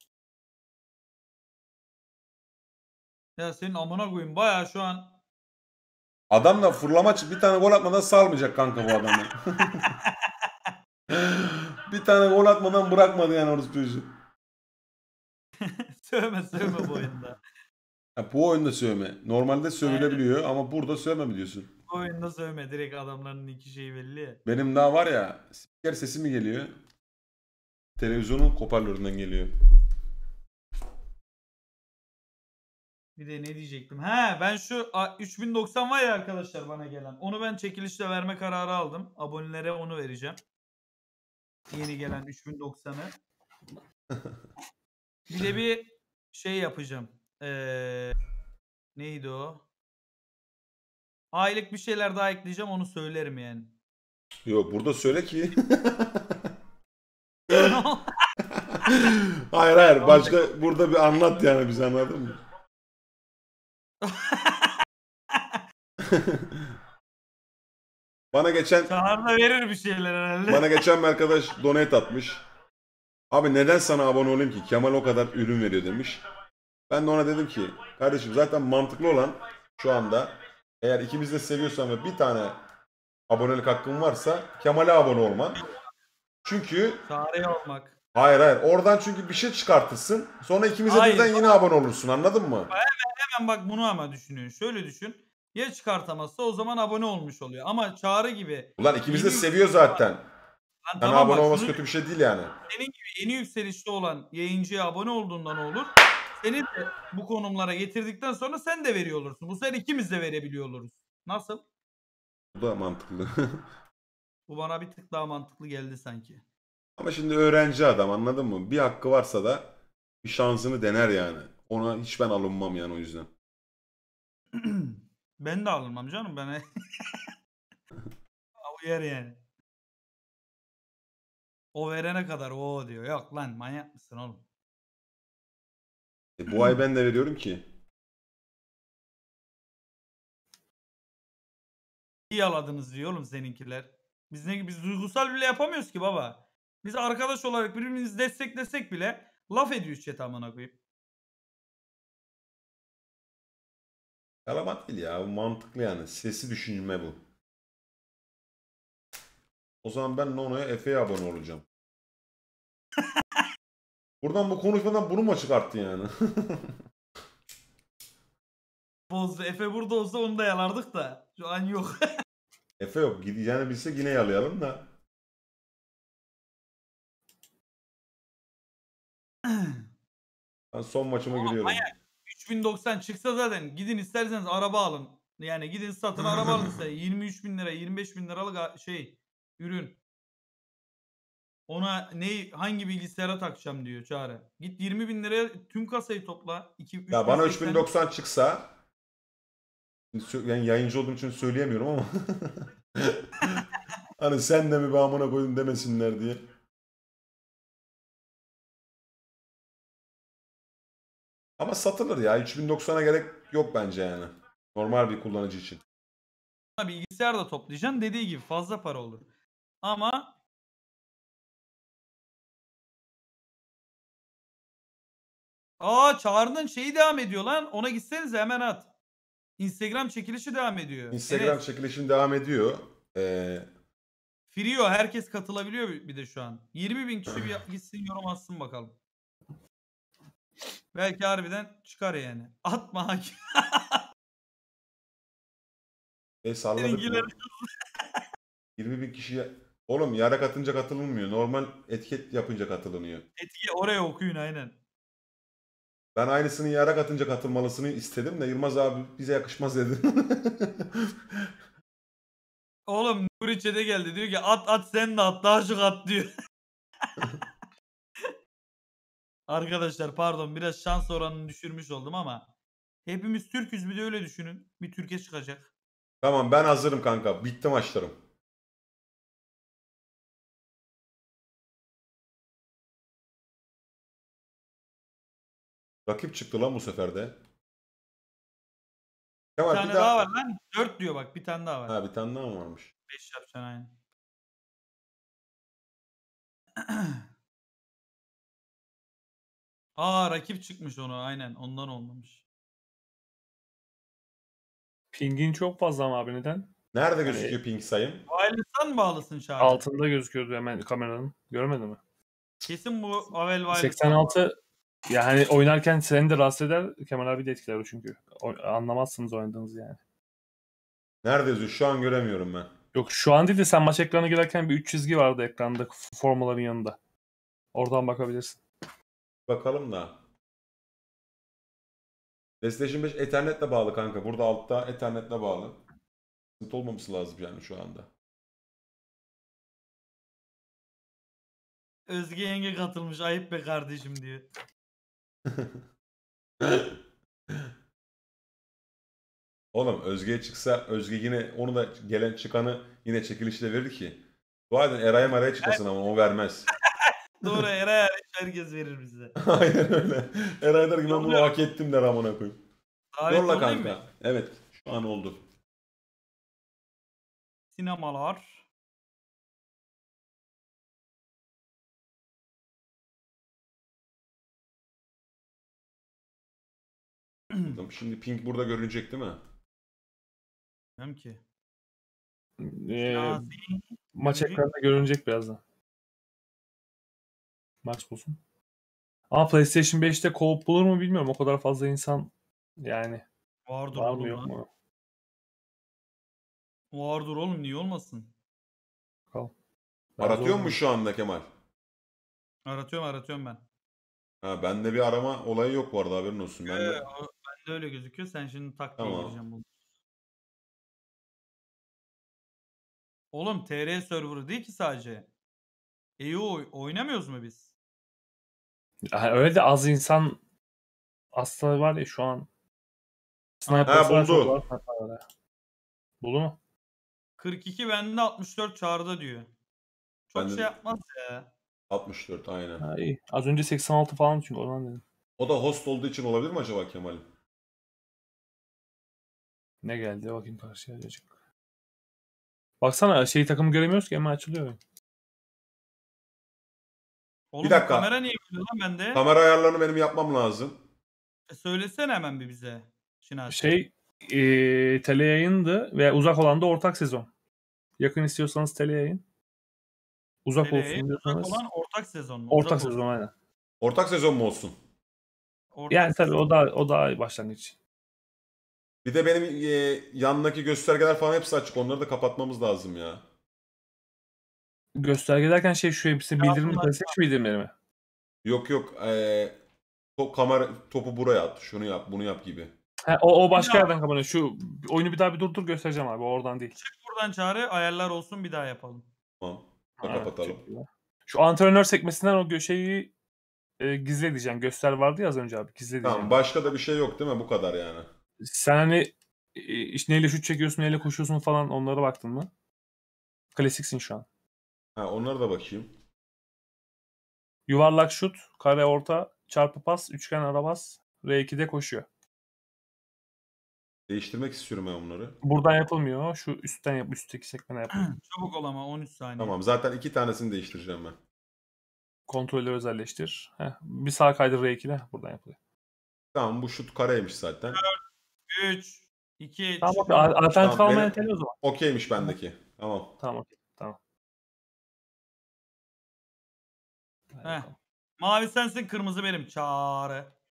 Ya senin amına koyayım bayağı şu an. Adam da fırlama bir tane gol atmadan salmayacak kanka bu adamı. Bir tane gol atmadan bırakmadı yani orası çocuğu. Sövme sövme bu oyunda. Ha, bu oyunda sövme. Normalde sövülebiliyor ama burada sövme biliyorsun. Bu oyunda sövme. Direkt adamların iki şeyi belli ya. Benim daha var ya spiker sesi mi geliyor? Televizyonun hoparlöründen geliyor. Bir de ne diyecektim? He ben şu a, üç bin doksan var ya arkadaşlar bana gelen. Onu ben çekilişle verme kararı aldım. Abonelere onu vereceğim. Yeni gelen üç bin doksanı. Bir de bir şey yapacağım. Ee, neydi o? Aylık bir şeyler daha ekleyeceğim onu söylerim yani. Yok burada söyle ki. Hayır hayır başka burada bir anlat yani bize anladın mı? Bana geçen Çağrı da verir bir şeyler herhalde. bana geçen bir arkadaş donate atmış. Abi neden sana abone olayım ki? Kemal o kadar ürün veriyor demiş. Ben de ona dedim ki kardeşim zaten mantıklı olan şu anda eğer ikimiz de seviyorsan ve bir tane abonelik hakkın varsa Kemal'e abone olman. Çünkü Çağrı'ya olmak. hayır hayır oradan çünkü bir şey çıkartırsın. Sonra ikimize Hayır, birden yine abone olursun anladın mı? Hemen bak bunu ama düşünüyorsun. Şöyle düşün. Ya çıkartamazsa o zaman abone olmuş oluyor. Ama Çağrı gibi. Ulan ikimiz de yeni seviyor zaten. Lan Yani tamam abone bak, olması şunu- kötü bir şey değil yani. Senin gibi yeni yükselişte olan yayıncıya abone olduğundan olur. Seni de bu konumlara getirdikten sonra sen de veriyor olursun. Bu sefer ikimiz de verebiliyor oluruz. Nasıl? Bu da mantıklı. Bu bana bir tık daha mantıklı geldi sanki. Ama şimdi öğrenci adam anladın mı? Bir hakkı varsa da bir şansını dener yani. Ona hiç ben alınmam yani o yüzden. Ben de alınmam canım. Ben uyar yani. O verene kadar o diyor. Yok lan manyak mısın oğlum? E, bu ay ben de veriyorum ki. İyi yaladınız diyor oğlum seninkiler. Biz ne biz duygusal bile yapamıyoruz ki baba. Biz arkadaş olarak birbirimizi desteklesek bile laf ediyor chat amına koyayım. Yalamak değil ya. Bu mantıklı yani. Sesi düşünme bu. O zaman ben Nono'ya Efe'ye abone olacağım. Buradan bu konuşmadan bunu mu çıkarttın yani? Bozdu. Efe burada olsa onu da yalardık da. Şu an yok. Efe yok. Gideceğini bilsek yine yalayalım da. Ben son maçıma Oğlum, giriyorum. üç bin doksan çıksa zaten gidin isterseniz araba alın. Yani gidin satın araba alın size. yirmi üç bin lira yirmi beş bin liralık a- şey ürün. Ona ne hangi bilgisayara takacağım diyor Çağrı. Git yirmi bin liraya tüm kasayı topla. iki, Ya bana üç bin seksen üç bin doksan çıksa yani yayıncı olduğum için söyleyemiyorum ama hani sen de mi be amına koydun demesinler diye. Ama satılır ya. üç bin doksana gerek yok bence yani. Normal bir kullanıcı için. bilgisayar da toplayacaksın. Dediği gibi fazla para olur. Ama Aa Çağrı'nın şeyi devam ediyor lan. Ona gitsenize hemen at. Instagram çekilişi devam ediyor. Instagram Evet. çekilişim devam ediyor. Ee, Frio herkes katılabiliyor bir de şu an. yirmi bin kişi bir gitsin yorum atsın bakalım. Belki harbiden çıkar yani. Atma hakim. E salladık Seninkiler mı? yirmi bin kişiye... Oğlum yarak atınca katılınmıyor. Normal etiket yapınca katılınıyor. etki oraya okuyun aynen. Ben aynısını yarak atınca katılmalısını istedim de Yılmaz abi bize yakışmaz dedi. Oğlum Nuri chat'e geldi diyor ki at at sen de at daha çok at diyor. Arkadaşlar pardon biraz şans oranını düşürmüş oldum ama hepimiz Türk'üz bir de öyle düşünün. Bir Türkiye çıkacak. Tamam ben hazırım kanka. Bitti maçlarım. Rakip çıktı lan bu sefer de. Bir Kemal tane bir daha daha... var lan. dört diyor bak bir tane daha var. Ha bir tane daha mı varmış? beş yapacaksın aynen. Aa rakip çıkmış onu aynen ondan olmamış. Pingin çok fazla ama abi neden? Nerede Hani- gözüküyor ping sayım? Wireless'tan mı bağlısın Çağrı? Altında gözüküyordu hemen kameranın. Görmedin mi? Kesin bu Avel Wireless'tan. seksen altı ya hani oynarken seni de rahatsız eder. Kemal abi de etkiler o çünkü. O, anlamazsınız oynadığınızı yani. Nerede yazıyor? Şu an göremiyorum ben. Yok şu an değil de sen maç ekranına girerken bir üç çizgi vardı ekranda formaların yanında. Oradan bakabilirsin. Bakalım da. PlayStation beş Ethernet'le bağlı kanka. Burada altta Ethernet'le bağlı. Sıkıntı olmaması lazım yani şu anda. Özge yenge katılmış ayıp be kardeşim diyor. Oğlum Özge'ye çıksa Özge yine onu da gelen çıkanı yine çekilişle verir ki. Dua edin Eray'a maraya çıkasın ama o vermez. Doğru Eray hariç herkes verir bize. Aynen öyle. Eray der ki ben bunu hak ettim der amına koyayım. Davet Yolla olayım kanka. mı? Evet şu an oldu. Sinemalar. Şimdi ping burada görünecek değil mi? Bilmiyorum ki. Ee, Şinasi. maç Görünecek. ekranında görünecek birazdan. Maç bulsun. Ama PlayStation beşte co-op bulur mu bilmiyorum. O kadar fazla insan yani Vardır var mı oğlum yok lan. mu? Vardır oğlum niye olmasın? Bakalım. Ben Aratıyor zor mu şu anda Kemal? Aratıyorum aratıyorum ben. Ha bende bir arama olayı yok bu arada haberin olsun. Ben Ee, de... o- bende öyle gözüküyor. Sen şimdi tak diye Tamam. gireceğim bunu. Oğlum T R serverı değil ki sadece. E yo oy- oynamıyoruz mu biz? Yani öyle de az insan aslında var ya şu an. Sniper Ha, falan çok buldu. var. Sniper var ya. Buldu mu? kırk iki bende altmış dört çağrıda diyor. Çok Bende şey yapmaz ya. altmış dört aynen. Ha, iyi. Az önce seksen altı falan çünkü oradan dedim. O da host olduğu için olabilir mi acaba Kemal? Ne geldi? Bakayım karşıya gelecek. Baksana şey takımı göremiyoruz ki hemen açılıyor. oyun. Oğlum dakika. bu kamera niye böyle lan bende? Kamera ayarlarını benim yapmam lazım. E, söylesene hemen bir bize. Şinasi. Şey e, tele yayındı ve uzak olan da ortak sezon. Yakın istiyorsanız tele yayın. Uzak Tele olsun yayın, diyorsanız. uzak olan ortak sezon mu? Ortak Uzak sezon olsun. aynen. Ortak sezon mu olsun? Ortak Yani tabii sezon. o da o da başlangıç. Bir de benim e, yanındaki göstergeler falan hepsi açık. Onları da kapatmamız lazım ya. Gösterge derken şey şu hepsi bildirim bunlar- PlayStation bildirimleri mi? Yok yok. E, top, kamera topu buraya at. Şunu yap, bunu yap gibi. He, o, o başka Ya. yerden kapanıyor. Şu oyunu bir daha bir durdur göstereceğim abi. Oradan değil. Buradan çağrı ayarlar olsun bir daha yapalım. Tamam. Da Evet, kapatalım. çok güzel. Şu antrenör sekmesinden o gö- şeyi e, gizle diyeceğim. Göster vardı ya az önce abi. Gizle diyeceğim. Tamam. Başka da bir şey yok değil mi? Bu kadar yani. Sen hani e, işte neyle şut çekiyorsun, neyle koşuyorsun falan onlara baktın mı? Klasiksin şu an. Ha, onlara da bakayım. Yuvarlak şut, kare orta, çarpı pas, üçgen ara bas, R iki'de koşuyor. Değiştirmek istiyorum ben onları. Buradan yapılmıyor. Şu üstten yap, üstteki sekmene yapılıyor. Çabuk ol ama on üç saniye. Tamam. Zaten iki tanesini değiştireceğim ben. Kontrolleri özelleştir. Heh, bir sağ kaydır R iki'de buradan yapılıyor. Tamam. Bu şut kareymiş zaten. üç, iki, Tamam, çık. okey. Alternatif Tamam, almaya benim- yeterli o zaman. Okeymiş bendeki. Tamam. Tamam, okey. Tamam. Hadi Heh. bakalım. Mavi sensin, kırmızı benim. Çağrı.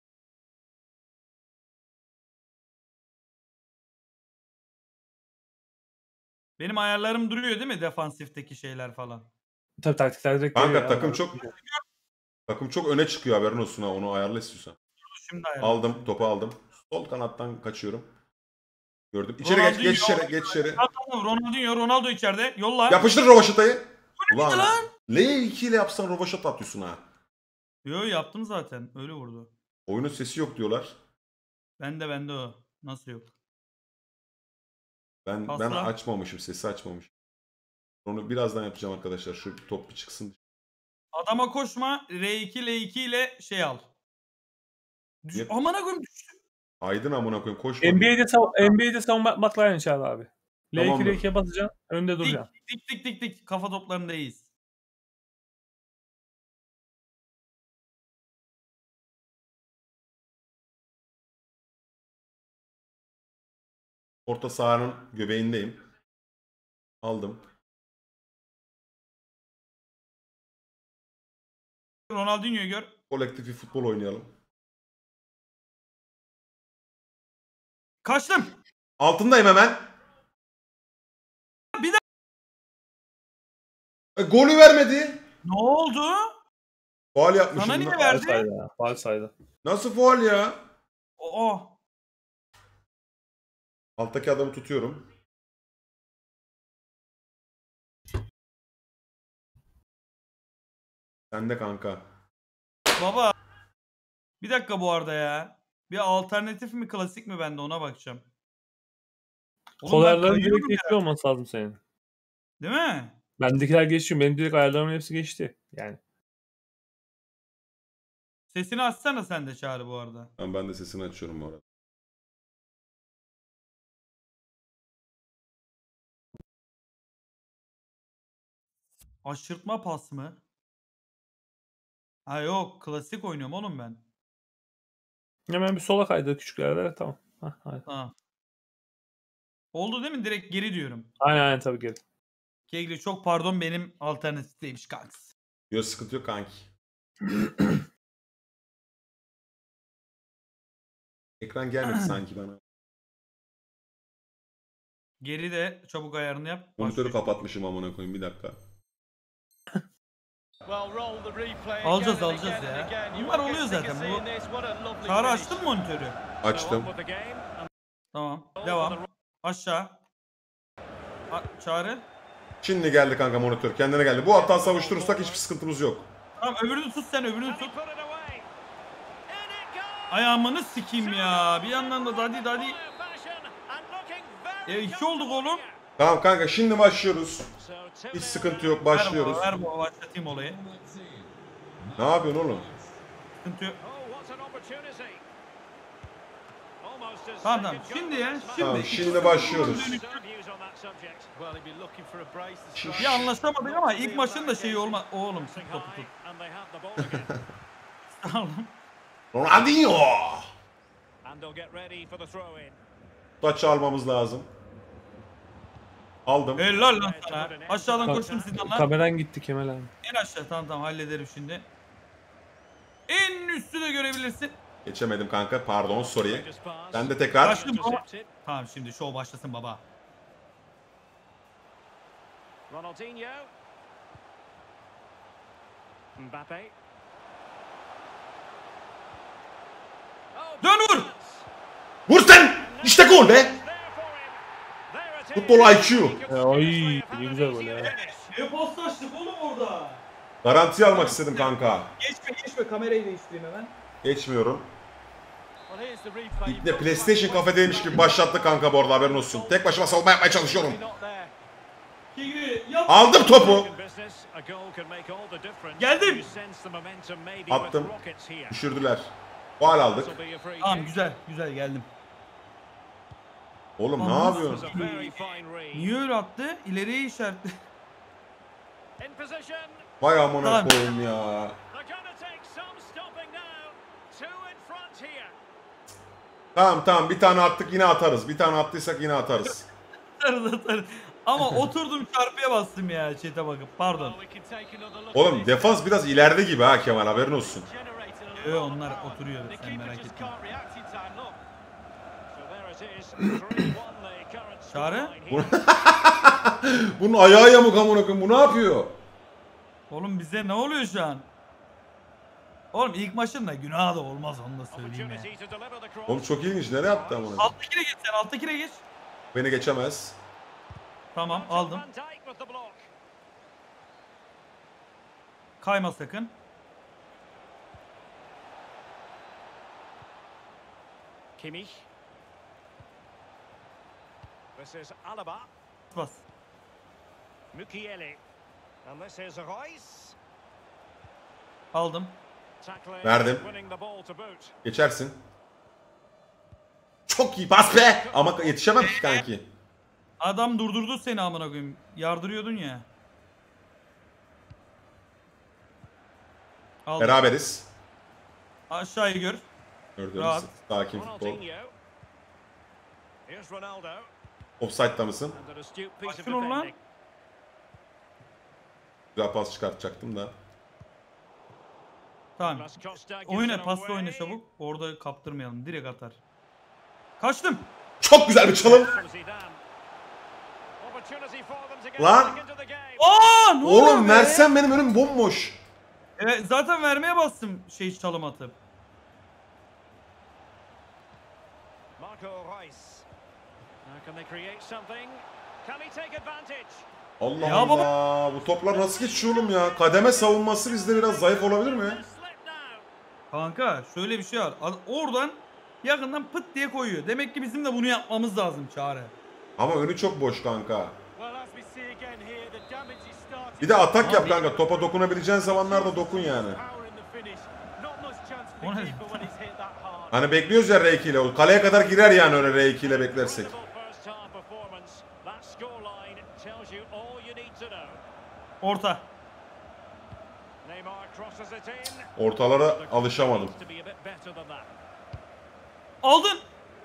Benim ayarlarım duruyor değil mi defansifteki şeyler falan? Tabii taktikler direkt Kanka geliyor ya. takım çok takım çok öne çıkıyor, haberin olsun ha, onu ayarla istiyorsan. Şimdi ayarladım. Aldım, topu aldım. Sol kanattan kaçıyorum. Gördüm. İçeri geç, Ronaldinho. geç içeri, geç içeri. Tamam, Ronaldinho, Ronaldo içeride. Yolla. Yapıştır rovaşatayı. Ulan lan? L iki ile yapsan rovaşat atıyorsun ha. Yo yaptım zaten. Öyle vurdu. Oyunun sesi yok diyorlar. Bende bende o. Nasıl yok? Ben Asla. ben açmamışım, sesi açmamışım. Onu birazdan yapacağım arkadaşlar. Şu top bir çıksın. Adama koşma. R iki L iki ile şey al. Düş Yep. Amına koyayım düştü. Aydın amına koyayım, koşma. N B A'de sav N B A'de savunma yapmakla aynı şey abi. L iki Tamamdır. L ikiye basacaksın. Önde Dik duracaksın. dik dik dik dik. Kafa toplarında iyiyiz. Orta sahanın göbeğindeyim. Aldım. Ronaldinho'yu gör. Kolektif bir futbol oynayalım. Kaçtım. Altındayım hemen. Bir de E, golü vermedi. ne oldu? Faul yapmışım. Sana niye Na- Faul verdi? saydı ya. Faul saydı. Nasıl faul ya? Oo. Alttaki adamı tutuyorum. Sen de kanka. Baba. Bir dakika bu arada ya. Bir alternatif mi klasik mi bende ona bakacağım. Oğlum Kol ben ayarların kayıyorum direkt ya. geçiyor olması lazım senin. Değil mi? Bendekiler geçiyor. Benim direkt ayarlarımın hepsi geçti. Yani. Sesini açsana sen de Çağrı bu arada. Ben, ben de sesini açıyorum bu arada. Aşırtma pas mı? Ha yok klasik oynuyorum oğlum ben. Hemen bir sola kaydı küçüklerde. Tamam. Hah, hadi. Tamam. Oldu değil mi? Direkt geri diyorum. Aynen aynen tabii geri. Kegri çok pardon benim alternatifteymiş kanks. Yok, sıkıntı yok kanki. Ekran gelmedi sanki bana. Geri de çabuk ayarını yap. Monitörü Başlıyor. kapatmışım amına koyayım, bir dakika. Alacağız alacağız ya. Bunlar oluyor zaten. Bu... Çağrı açtın mı monitörü? Açtım. Tamam. Devam. Aşağı. A Çağrı. Şimdi geldi kanka monitör. Kendine geldi. Bu hatta savuşturursak hiçbir sıkıntımız yok. Tamam öbürünü tut sen öbürünü tut. Ayağımını sikeyim ya. Bir yandan da dadi dadi. E iki olduk oğlum. Tamam kanka, şimdi başlıyoruz. Hiç sıkıntı yok, başlıyoruz. Ver baba, ver baba başlatayım olayı. Ne yapıyorsun oğlum? Sıkıntı yok. Tamam tamam. Şimdi ya. Şimdi. Tamam, İki şimdi sıfır başlıyoruz. dönüştü. Bir anlaşamadık ama ilk maçın da şeyi olma. Oğlum tut topu tut. Tamam. Ronaldinho! Taçı almamız lazım. Aldım. Helal lan sana. Aşağıdan Ka- koştum Zidane'la. Kameradan gitti Kemal abi. En aşağı tamam tamam hallederim şimdi. En üstü de görebilirsin. Geçemedim kanka, pardon, sorry. Ben de tekrar. Başladım baba. Tamam şimdi show başlasın baba. Ronaldinho. Mbappe. Dön vur. Vur sen! İşte gol be! Futbol I Q. Ya, ay ne güzel gol ya. Ne paslaştık oğlum orada. Garanti almak istedim kanka. Geçme geçme kamerayı değiştireyim hemen. Geçmiyorum. İlk de PlayStation kafedeymiş gibi başlattı kanka bu arada, haberin olsun. Tek başıma savunma yapmaya çalışıyorum. Kegri yap. Aldım topu. Geldim. Attım. Düşürdüler. Faul aldık. Tamam güzel güzel geldim. Oğlum ne Aman yapıyorsun? Niye öyle attı? İleriye işaretli. Vay amına Tamam. koyayım ya. Tamam tamam, bir tane attık yine atarız. Bir tane attıysak yine atarız. Atarız atarız. Ama oturdum çarpıya bastım ya chat'e bakıp pardon. Oğlum defans biraz ileride gibi ha Kemal, haberin olsun. Yo onlar oturuyor sen merak etme. Çağrı? Bunun ayağı yamuk amına koyayım. Bu ne yapıyor? Oğlum bize ne oluyor şu an? Oğlum ilk maçın da günahı da olmaz onu da söyleyeyim ya. Opportunity to deliver the cross. Oğlum çok ilginç. Nereye attı amına koyayım? Alttakine geç sen alttakine geç. Beni geçemez. Tamam aldım. Van Dijk with the block. Kayma sakın. Kimmich. This is Alaba. Bas. Mukiele. And this is Reus. Aldım. Tackling. Verdim. Winning the ball to boot. Geçersin. Çok iyi bas be. Ama yetişemem ki kanki. Adam durdurdu seni amına koyayım. Yardırıyordun ya. Aldım. Beraberiz. Aşağıyı gör. Gördüğünüz Rahat. sakin futbol. Ronaldinho. Here's Ronaldo. Offside'da mısın? And an astute piece of Sakin ol lan. defending. Güzel pas çıkartacaktım da. Tamam. Las Costa gives Oyna it pasla oyna away. çabuk. Orada kaptırmayalım. Direkt atar. Kaçtım. Çok güzel bir çalım. Zidane. Opportunity for them to get Lan. back into the game. Aa ne oluyor Oğlum be? versen benim önüm bomboş. Evet, zaten vermeye bastım şey çalım atıp. Marco Reus. Now can they create something? Can he take advantage? Allah Ya Allah. Bu toplar nasıl geçiyor oğlum ya? Kademe savunması bizde biraz zayıf olabilir mi? Slip now. Kanka şöyle bir şey var. Ad- Oradan yakından pıt diye koyuyor. Demek ki bizim de bunu yapmamız lazım Çağrı. Ama önü çok boş kanka. Well, as we see again here, the damage is starting. Bir de atak yap kanka. Topa dokunabileceğin zamanlarda dokun yani. Power in the finish. Not much chance for O the ne? keeper when he's hit that hard. Hani bekliyoruz ya R iki ile. O kaleye kadar girer yani öyle R iki ile beklersek. Incredible first half performance. That scoreline tells you all you need to know. Orta. Neymar crosses it in. Ortalara alışamadım. To be a bit better than that. Aldın.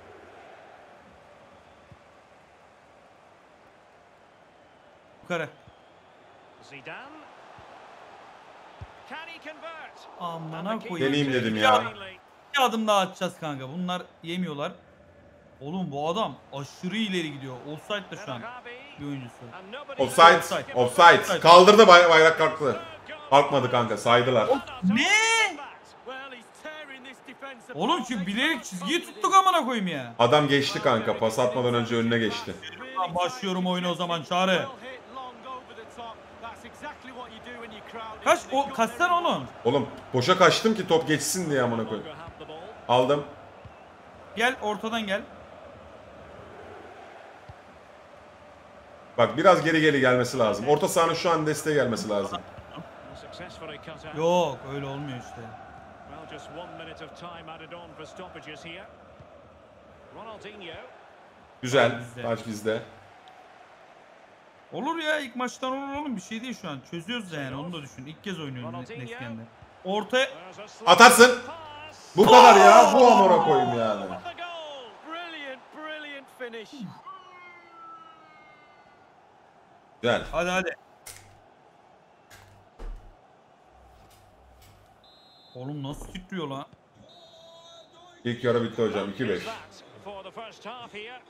Yukarı. Zidane. Can he convert? Amına koyayım. Deneyeyim dedim ya. Bir adım daha atacağız kanka. Bunlar yemiyorlar. Oğlum bu adam aşırı ileri gidiyor. Offside da şu an bir oyuncusu. Offside. Offside. Kaldırdı bay- bayrak kalktı. Kalkmadı kanka saydılar. Ne? Oğlum çünkü bilerek çizgiyi tuttuk amına koyayım ya. Adam geçti kanka. Pas atmadan önce önüne geçti. Ben başlıyorum oyuna o zaman Çağrı. Kaç o kaçsana oğlum. Oğlum boşa kaçtım ki top geçsin diye amına koyayım. Aldım. Gel ortadan gel. Bak biraz geri geri gelmesi lazım. Orta sahanın şu an desteğe gelmesi lazım. Yok öyle olmuyor işte. Well, just one minute of time added on for stoppages here. Ronaldinho. Güzel. Bizde. Maç bizde. Olur ya ilk maçtan olur oğlum bir şey değil şu an. Çözüyoruz yani onu da düşün. İlk kez oynuyoruz Next Gen'de. Ortaya There's a slip Atarsın. pass. Bu kadar ya. Bu amına koyayım yani. What a goal! Brilliant, brilliant finish. Güzel. hadi hadi. Oğlum nasıl titriyor lan? İlk yarı bitti hocam. iki beş. Is that for the first half here?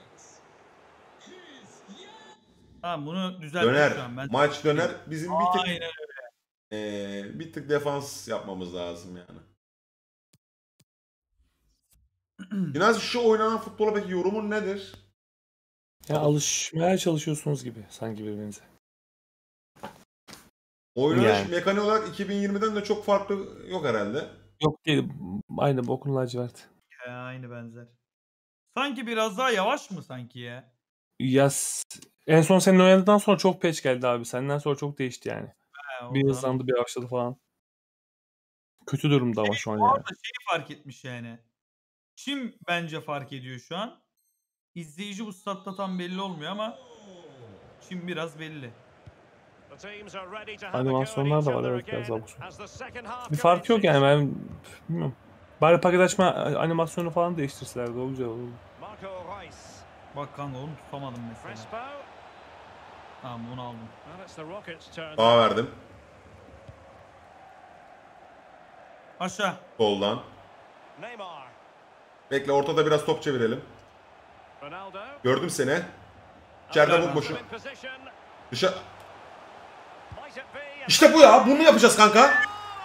Tamam bunu düzelttik Döner. şu an. Ben... Maç döner. Bizim bir tık Aynen. eee, bir tık defans yapmamız lazım yani. Biraz şu oynanan futbola peki yorumun nedir? Ya alışmaya çalışıyorsunuz gibi sanki birbirinize. Oynanış Yani. mekaniği olarak iki bin yirmiden de çok farklı yok herhalde. Yok değil. Aynı bokun lacivert. Ya, aynı benzer. Sanki biraz daha yavaş mı sanki ya? Ya s- en son senin oynadığından sonra çok patch geldi abi. Senden sonra çok değişti yani. Ha, Bir ondan- hızlandı bir yavaşladı falan. Kötü durumda ama şu an Bu yani. arada şeyi fark etmiş yani. Kim bence fark ediyor şu an? İzleyici bu statta tam belli olmuyor ama Çin biraz belli. The teams are ready to have a go at Animasyonlar each da var other evet biraz again abuk. as the second half Bir fark yok commences. yani ben bilmiyorum. Bari paket açma animasyonu falan değiştirselerdi o güzel olurdu. Marco Reus. Bak kanka onu tutamadım mesela. Crespo. Tamam onu aldım. Well, it's the Rockets' turn. Daha verdim. Aşağı. Soldan. Neymar. Bekle ortada biraz top çevirelim. Ronaldo. Gördüm seni. İçeride bomboşum. Dışarı. İşte bu ya. Bunu yapacağız kanka.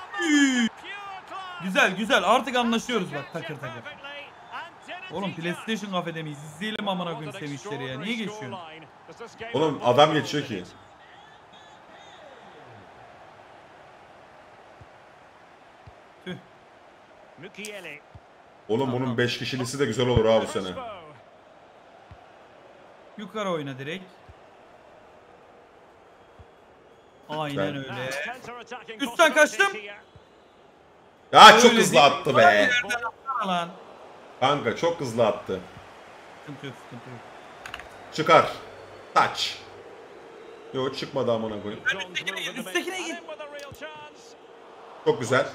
Güzel güzel artık anlaşıyoruz bak takır takır. Oğlum PlayStation kafede miyiz? İzleyelim amına koyayım sevinçleri ya. Niye geçiyorsun? Oğlum adam geçiyor ki. Tüh. Oğlum bunun beş kişilisi de güzel olur ha bu sene. Yukarı oyna direkt. Aynen Ben- öyle. Üstten kaçtım. Ya çok Öyle hızlı değil. attı Bana be. bir yerden atsana lan. Kanka çok hızlı attı. Sıkıntı yok sıkıntı yok. Çıkar. Touch. Yo çıkmadı amına koyayım. Üsttekine git. Çok güzel.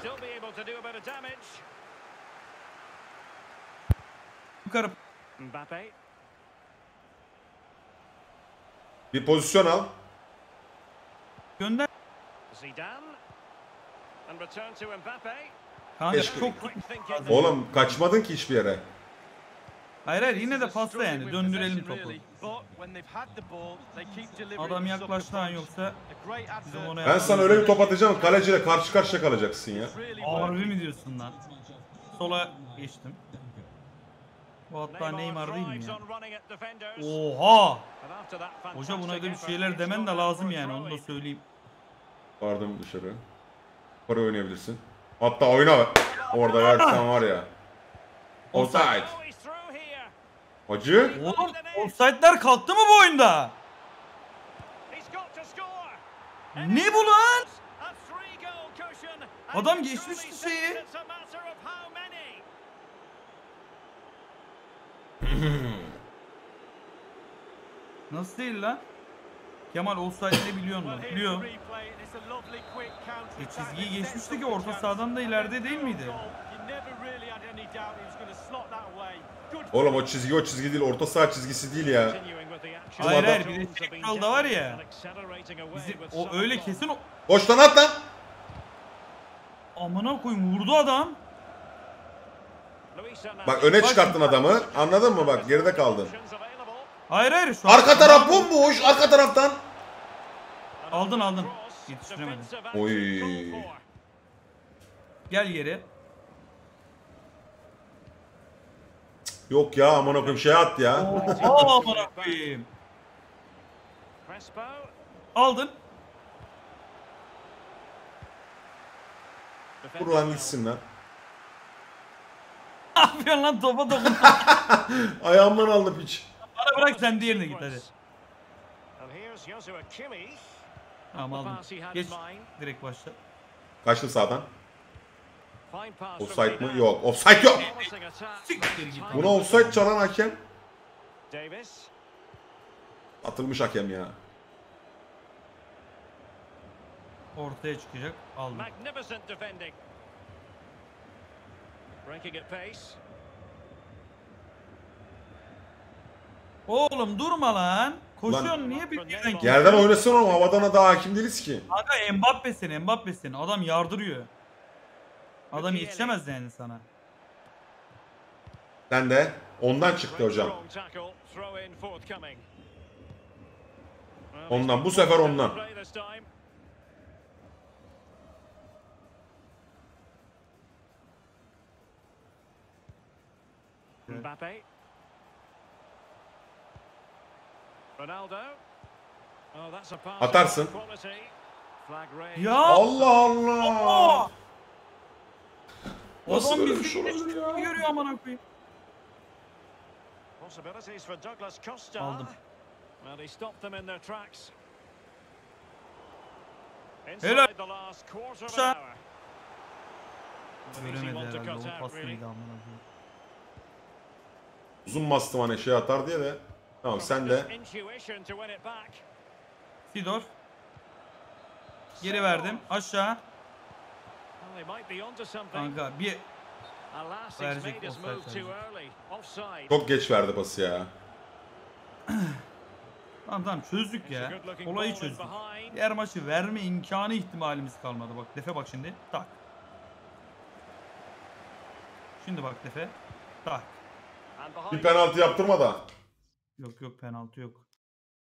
Yukarı. Mbappe. Bir pozisyon al. Gönder. Zidane. And return to Mbappe. Kanka Keşke- çok Quick thinking. Oğlum kaçmadın ki hiçbir yere. Hayır hayır yine de pasla yani döndürelim topu. Adam yaklaştı an yoksa bizim ona Ben sana öyle bir top atacağım kaleciyle karşı karşıya kalacaksın ya. Harbi mi diyorsun lan? Sola geçtim. Bu hatta Neymar değil mi ya? Oha! Hoca buna da bir şeyler demen de lazım yani onu da söyleyeyim. Pardon dışarı. Para oynayabilirsin. Hatta oyna. Orada versen var ya. Offside. Hacı. Oğlum offside'ler kalktı mı bu oyunda? Ne bu lan? Adam geçmişti şeyi. Nasıl değil lan? Kemal offside ne biliyor musun? Biliyor. E çizgiyi geçmişti ki orta sahadan da ileride değil miydi? Oğlum o çizgi o çizgi değil. Orta saha çizgisi değil ya. Hayır hayır bir de çelik da var ya. Bizim, o öyle kesin o... Boştan at lan. Amına koyayım vurdu adam. Bak öne çıkarttın adamı. Anladın mı bak geride kaldın. Hayır hayır şu an... Arka taraf bomboş. Arka taraftan. Aldın aldın. Yetiştiremedim. Oy. Gel geri. Yok ya aman okuyum şey at ya. Oha amına koyayım. Aldın. Vur lan gitsin lan. Ne yapıyorsun lan topa dokun. Ayağımdan aldı piç. Bana bırak sen diğerine git hadi. Tamam aldım. Geç direkt başla. Kaçtım sağdan. Offside mı? Yok. Offside yok. Siktir git. Buna offside çalan hakem. Atılmış hakem ya. Ortaya çıkacak. Aldım. Magnificent defending. Breaking at pace. Oğlum durma lan. Koşuyorsun Lan- niye bir yerden ki? Yerden oynasın oğlum havadana daha hakim değiliz ki. Kanka Mbappe'sin Mbappe'sin. Adam yardırıyor. Adam yetişemez yani sana. Sen de ondan çıktı hocam. Ondan, bu sefer ondan. Mbappe. Ronaldo. Oh, that's a pass. Atarsın. Flag raised. Ya Allah Allah. Aa! Nasıl Adam böyle bir bizi şey olabilir ya? görüyor amına koyayım. Possibilities for Douglas Costa. Aldım. Well, he stopped them in their tracks. Helal. Inside the last quarter of an Sa- hour. Göremedi herhalde o pas mıydı amına koyayım. Uzun bastım hani şey atar diye de. Tamam sen de. Intuition to win it back. Sidor. Geri verdim. Aşağı. Well, they might be onto something. Kanka bir Alas, he's Verecek, made his offside move too verecek. early. Offside. Çok geç verdi pası ya. tamam tamam çözdük ya. Good looking Olayı ball in çözdük. behind. Diğer maçı verme imkanı ihtimalimiz kalmadı. Bak defe bak şimdi. Tak. Şimdi bak defe. Tak. And behind Bir penaltı yaptırma da. Yok yok penaltı yok.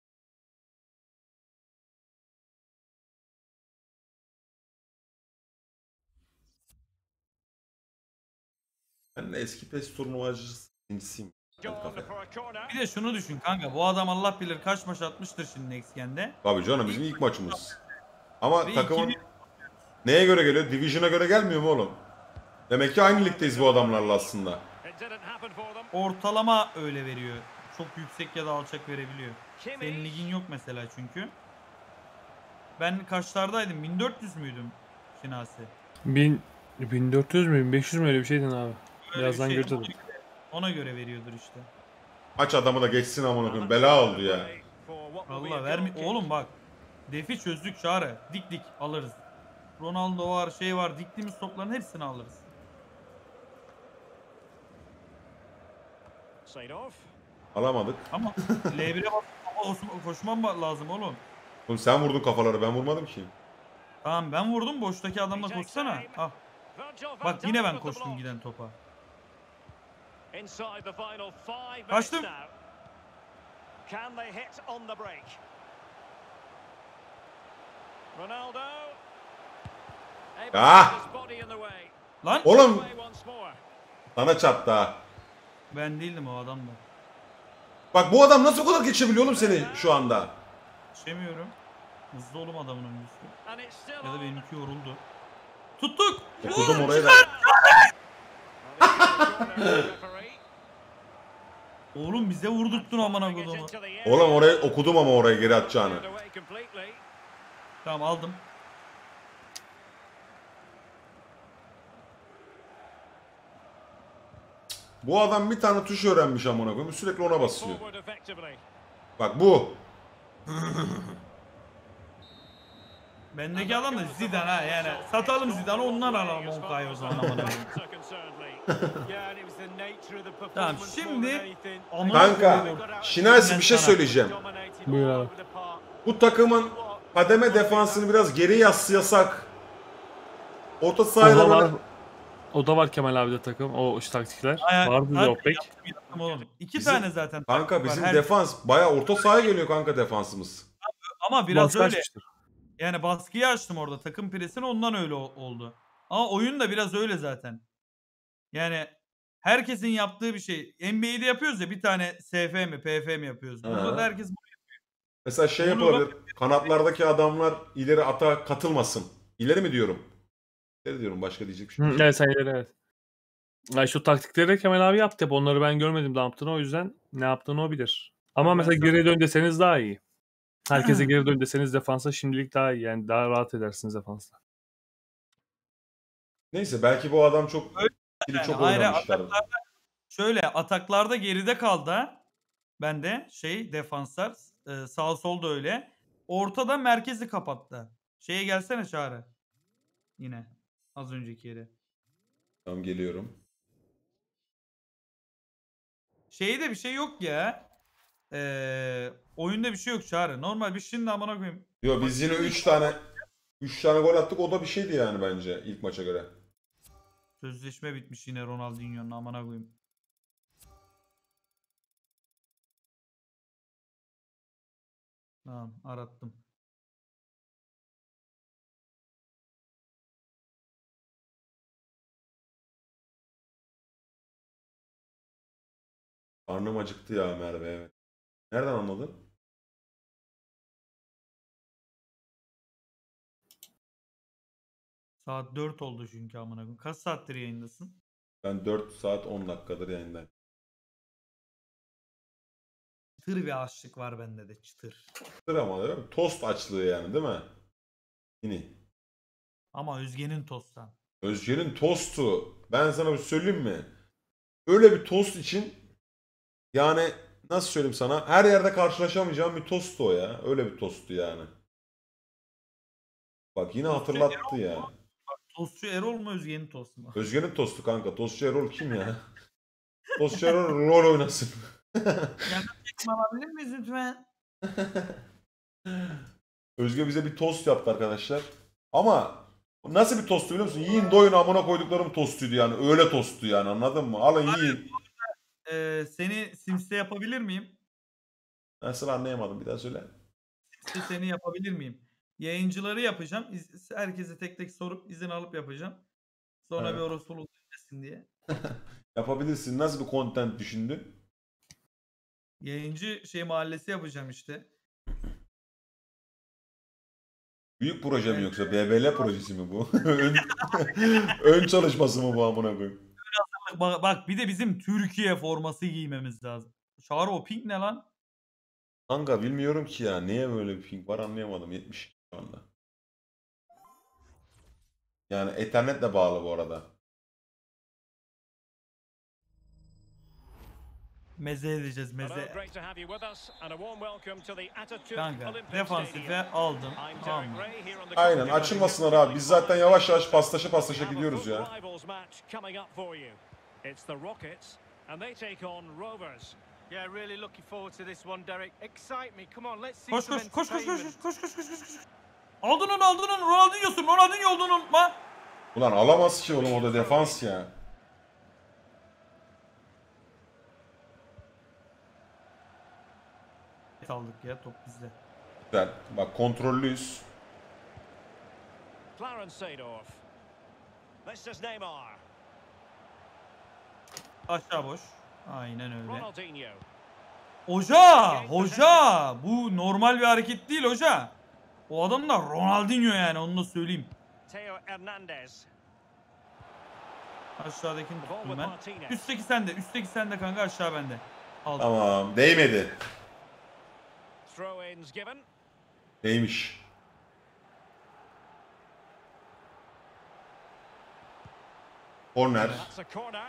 Ben de eski PES turnuvacısıyım. Gone for a corner. Bir de şunu düşün kanka. Bu adam Allah bilir kaç maç atmıştır şimdi Next Gen'de. Tabii canım bizim ilk maçımız. Ama Ve takımın iki- neye göre geliyor? Division'a göre gelmiyor mu oğlum? Demek ki aynı ligdeyiz bu adamlarla aslında. It didn't happen for them. Ortalama öyle veriyor. Çok yüksek ya da alçak verebiliyor. Senin Kimmich. ligin yok mesela çünkü. Ben kaçlardaydım? bin dört yüz müydüm Şinasi? bin, bin dört yüz mü bin beş yüz mü öyle bir şeydin abi. Öyle Birazdan bir şey. göreceğiz. Ona göre, ona göre veriyordur işte. Aç adamı da geçsin amına koyayım. Bela oldu ya. For what will be Allah a vermi... goal kick. Oğlum bak. Defi çözdük Çağrı. Dik dik alırız. Ronaldo var, şey var. Diktiğimiz topların hepsini alırız. Seedorf. Alamadık. Ama L bire bas ama koşmam ba- lazım oğlum. Oğlum sen vurdun kafaları, ben vurmadım ki. Tamam ben vurdum, boştaki adamla koşsana. Ah, Virgil van bak yine Dijk ben with the koştum block. giden topa. Inside the final five minutes Kaçtım. now. Can they hit on the break? Ronaldo. Able to Ah! get his body in the way. Lan Oğlum Way once more. sana çarptı ha. ben değildim o adam da. Bak bu adam nasıl bu kadar geçebiliyor oğlum seni şu anda? Yetişemiyorum. Hızlı oğlum adamın öncüsü. And it's still Ya da on. benimki yoruldu. Tuttuk. Okudum orayı da. Oğlum bize vurdurttun amına kodumu. Oğlum orayı okudum ama oraya geri atacağını. Tamam aldım. Bu adam bir tane tuş öğrenmiş amına koyayım. Sürekli ona basıyor. Bak bu. Bendeki adam da Zidane ha yani. Satalım Zidane'ı ondan alalım Onkay'ı o zaman amına koyayım. Tamam şimdi amına Kanka, koyayım. Şinasi bir şey söyleyeceğim. Buyur abi. Bu takımın kademe defansını biraz geri yaslasak. Orta O da sahada var. böyle... O da var Kemal abi de takım. O işte taktikler. Ay- Vardı Ay- da o pek. yaptım, yaptım oğlum. İki Bizim- tane zaten. Kanka taktik var. bizim Her- defans bayağı orta sahaya geliyor kanka defansımız. Ama biraz Baskı öyle. açmıştır. Yani baskıyı açtım orada. Takım presini ondan öyle o- oldu. Ama oyun da biraz öyle zaten. Yani herkesin yaptığı bir şey. N B A'de yapıyoruz ya bir tane S F mi P F mi yapıyoruz. Burada Ha. da herkes Mesela şey Bunu yapılabilir. Kanatlardaki adamlar ileri ata katılmasın. İleri mi diyorum? İleri diyorum, başka diyecek bir şey Hı, yok. evet sen ileri, evet. Ya şu taktikleri Kemal abi yaptı. Hep onları ben görmedim ne yaptığını, o yüzden ne yaptığını o bilir. Ama Ben mesela sana- geri dön deseniz daha iyi. Herkese geri dön deseniz defansa şimdilik daha iyi. Yani daha rahat edersiniz defansta. Neyse belki bu adam çok Öyle ikili yani. çok Hayır, oynamışlar. ataklarda, şöyle ataklarda geride kaldı ha. Ben de şey defanslar e, sağ sol da öyle. Ortada merkezi kapattı. Şeye gelsene Çağrı. Yine az önceki yere. Tamam geliyorum. Şeyde bir şey yok ya. Ee, oyunda bir şey yok Çağrı. Normal bir şimdi amına koyayım. Yo biz yine üç tane üç tane gol attık, o da bir şeydi yani bence ilk maça göre. Sözleşme bitmiş yine Ronaldinho'nun amına koyayım. Tamam arattım. Karnım acıktı ya Merve, evet. Nereden anladın? Saat dört oldu çünkü amına koyayım. Kaç saattir yayındasın? Ben dört saat on dakikadır yayındayım. Çıtır bir açlık var bende de çıtır. Çıtır ama değil mi? Tost açlığı yani değil mi? Yine. Ama Özge'nin tosttan. Özge'nin tostu. Ben sana bir söyleyeyim mi? Öyle bir tost için yani nasıl söyleyeyim sana? Her yerde karşılaşamayacağım bir tost o ya. Öyle bir tosttu yani. Bak yine hatırlattı ya. Tostçu Erol mu Özge'nin tostu mu? Özge'nin tostu kanka. Tostçu Erol kim ya? Tostçu Erol rol oynasın. Çekim alabilir miyiz lütfen? Özge bize bir tost yaptı arkadaşlar. Ama nasıl bir tostu biliyor musun? Yiyin doyun amına koyduklarım tostuydu yani. Öyle tosttu yani, anladın mı? Alın yiyin. Ee, seni Sims'te yapabilir miyim? Nasıl anlayamadım, bir daha söyle. Sims'te seni yapabilir miyim? Yayıncıları yapacağım. İz- herkese tek tek sorup izin alıp yapacağım. Sonra Evet. bir orospuluk desin diye. Yapabilirsin. Nasıl bir content düşündün? Yayıncı şey mahallesi yapacağım işte. Büyük proje mi yoksa B B L projesi mi bu? ön, ön çalışması mı bu amına koyayım? Bak, bak bir de bizim Türkiye forması giymemiz lazım. Çağrı o pink ne lan? Kanka bilmiyorum ki ya. Niye böyle bir ping var anlayamadım. yetmiş şu anda. Yani ethernetle bağlı bu arada. Meze edeceğiz Hello, meze. great to have you with us and a warm welcome to the Atatürk Kanka Olympic defansife Stadium. aldım. I'm Tamam Derek mı? Ray here on the Aynen commentary açılmasınlar booth. abi. Biz zaten yavaş yavaş paslaşa paslaşa Have a gidiyoruz full ya. rivals match coming up for you. It's the Rockets and they take on Rovers. Yeah, really looking forward to this one, Derek. Excite me. Come on, let's see Koş some koş koş koş koş entertainment. koş koş koş koş koş. Aldın onu aldın onu Ronaldinho'sun Ronaldinho olduğunu unutma. Ulan alamaz ki oğlum o da defans ya. Aldık ya top bizde. Güzel. Bak kontrollüyüz. Clarence Seedorf. This is Neymar. Aşağı boş. Aynen öyle. Ronaldinho. Hoca! Hoca! Bu normal bir hareket değil hoca. O adam da Ronaldinho yani onu da söyleyeyim. Theo Hernandez. Aşağıdakini The ball tuttum with ben. Martinez. Üstteki sende. Üstteki sende kanka aşağı bende. Aldım. Tamam. Değmedi. Throw-ins given. Değmiş. Corner. That's a corner.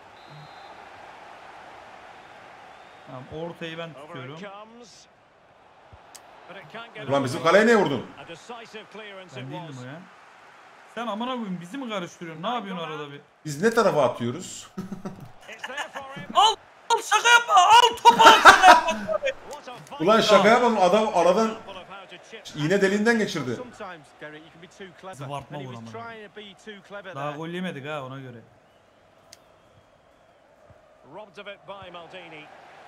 Tamam, ortayı ben Over tutuyorum. it comes. But it can't get Ulan bizim over. kaleye niye vurdun? A decisive clearance Ben it değildim was. o ya. Sen amına koyayım bizi mi karıştırıyorsun? Ne yapıyorsun arada bir? Biz ne tarafa atıyoruz? It's there for him. Al! Al şaka yapma! Al topu al şaka yapma! What a fight. Ulan şaka yapalım adam aradan Example of how to chip. iğne deliğinden geçirdi. Sometimes, Derek, you can be too clever. Zıbartma And he vur was ama. trying to be too clever Daha there. gol yemedik ha ona göre. Robbed of it by Maldini.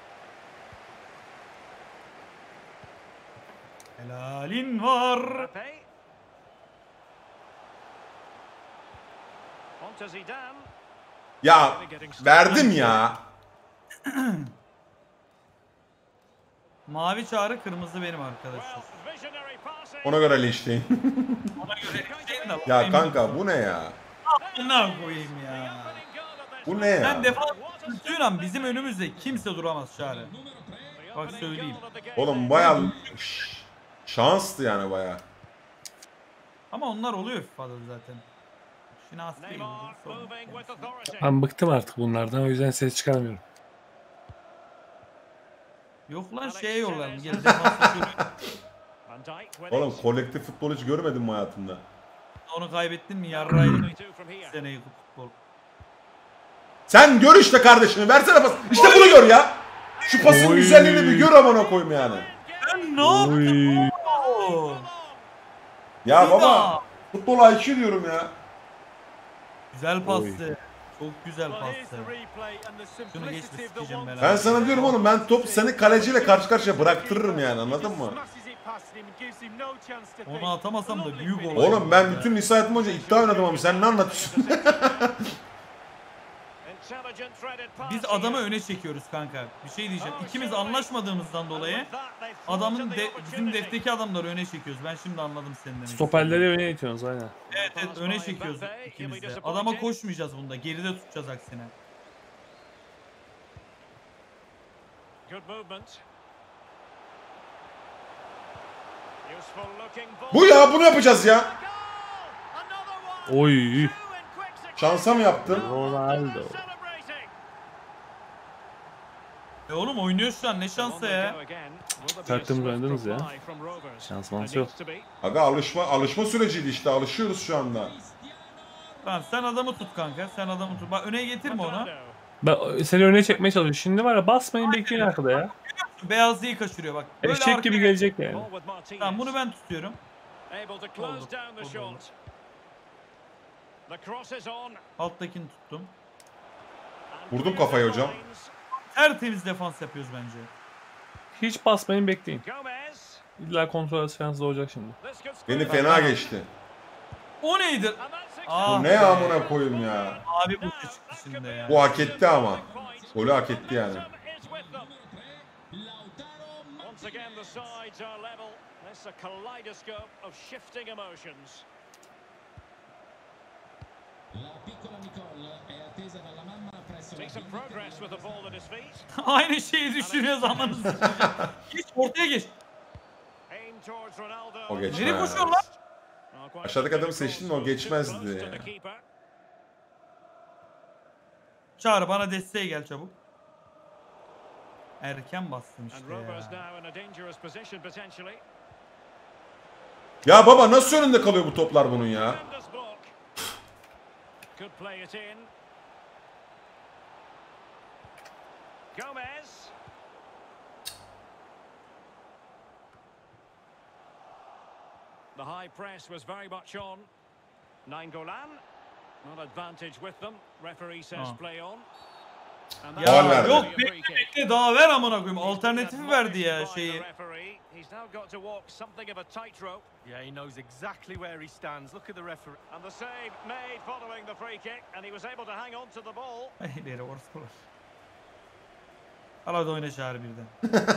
Helalin var. Mbappe. On to Zidane. Ya verdim ya. Mavi çağrı kırmızı benim arkadaşlar. Well, visionary passing. Ona göre linçleyin. Ona göre şeyin de Ya kanka bu ne ya? ne koyayım ya. Bu ne ya? Sen defans tutuyorsun lan bizim önümüzde kimse duramaz çağrı. Bak söyleyeyim. Oğlum bayağı Şş, şanstı yani bayağı. Ama onlar oluyor FIFA'da zaten. Şinas değil. Neymar moving with authority. Ben bıktım artık bunlardan o yüzden ses çıkarmıyorum. Yok lan şeye yollayalım. Gel defans tutuyorum. Van Dijk with Oğlum it. kolektif futbol hiç görmedim mi hayatımda? Onu kaybettin mi yarraydı They do from here. seneyi futbol. Sen gör işte kardeşini versene pas. İşte bunu gör ya. Şu pasın Oy. güzelliğini bir gör amına koyayım yani. Ben ne yaptım? Ya Bir baba daha. futbol I Q diyorum ya. Güzel pastı. Çok güzel Well, here's pastı. the replay and the Şunu geçme simplicity of the sikeceğim one. ben. Ben sana diyorum oğlum ben top seni kaleciyle karşı karşıya bıraktırırım yani anladın mı? Onu atamasam da büyük olay. Oğlum ben bütün lise hayatım boyunca iddia oynadım ama sen ne anlatıyorsun? Intelligent threaded pass Biz here. adamı öne çekiyoruz kanka. Bir şey diyeceğim. İkimiz anlaşmadığımızdan dolayı adamın de, bizim defteki adamları öne çekiyoruz. Ben şimdi anladım senin demek. Stoperleri öne itiyorsunuz aynen. Evet, evet öne çekiyoruz ikimiz de. Adama koşmayacağız bunda. Geride tutacağız aksine. Good movement. Useful looking ball. Bu ya bunu yapacağız ya. Another one. Oy. Two in quick succession. Şansa mı yaptın? Ronaldo. Celebrating. E oğlum oynuyor şu an ne şansı ya. Tertemiz oynadınız ya. Şans mansı yok. Aga alışma alışma süreciydi işte alışıyoruz şu anda. Tamam sen adamı tut kanka. Sen adamı tut. Bak öne getirme onu. Ben seni öne çekmeye çalışıyorum. Şimdi var ya basmayın bekleyin arkada ya. Beyazlıyı kaçırıyor bak. Böyle Eşek gibi arkaya- gelecek yani. Tamam bunu ben tutuyorum. Able to Oldu, close down the oldu, shot. oldu. The cross is on. Alttakini tuttum. And Vurdum clears kafayı the hocam. lines. Tertemiz defans yapıyoruz bence. Hiç basmayın bekleyin. Gomez. İlla kontrol şansı doğacak şimdi. This could score. Beni fena geçti. O neydi? And that's Aa. Bu ne amına koyayım ya. Abi bu çıktı içinde ya. Bu hak etti ama. Golü hak etti yani. Once again the sides are level. This a kaleidoscope of shifting emotions. Make some progress with the ball at his feet. Aynı şeyi düşünüyor zamanınız. Geç ortaya geç. Aim towards Ronaldo. O geçmez. Nereye koşuyor lan? Aşağıdaki adamı seçtin mi o geçmezdi ya. Çağrı bana desteğe gel çabuk. Erken bastım And işte Robo's ya. now in a dangerous position potentially. Ya baba nasıl önünde kalıyor bu toplar bunun ya? Tremendous block. Could play it in. Gomez. The high press was very much on. Nainggolan. Not advantage with them. Referee says Ha. play on. And Ya Faul verdi. yok bekle bekle daha ver amına koyayım. Alternatifi verdi ya şeyi. He's now got to walk something of a tightrope. Yeah, he knows exactly where he stands. Look at the referee. And the save made following the free kick, and he was able to hang on to the ball. İleri orası olur. Al hadi oyna Çağrı birden.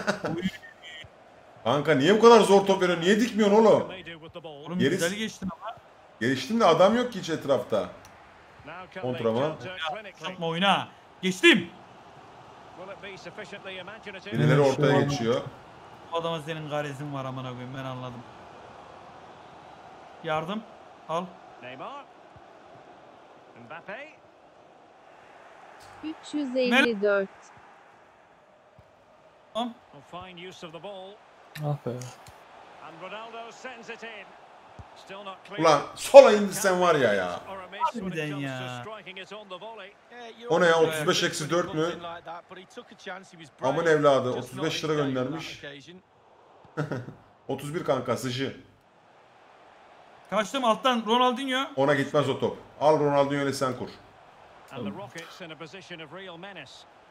Kanka niye bu kadar zor top veriyorsun? Niye dikmiyorsun oğlum? Can they do with the ball? Oğlum Gerisi- güzel geçtin ama. Geliştim de adam yok ki hiç etrafta. Now can they Kontra mı? counter clinically? Yapma oyna. Geçtim. Will it be sufficiently imaginative? Birileri ortaya geçiyor. Bu adama senin garizin var amına koyayım ben anladım. Yardım. Al. Neymar. Mbappe. üç yüz elli dört. Tamam. Oh, fine use of the ball. Ah be. And Ronaldo sends it in. Still not clear. Ulan sola indirsen var ya ya. Or a miss when it Harbiden comes to ya. striking it on the volley. Yeah, you O ne ya, always otuz beş get eksi when he dört comes mü? in like that, but he took a chance, he was Aman brave. evladı, Just otuz beş not lira his day on that göndermiş. occasion. otuz bir kanka sıcı. Kaçtım alttan Ronaldinho. Ona gitmez o top. Al Ronaldinho ile sen kur. And the Rockets in a position of real menace.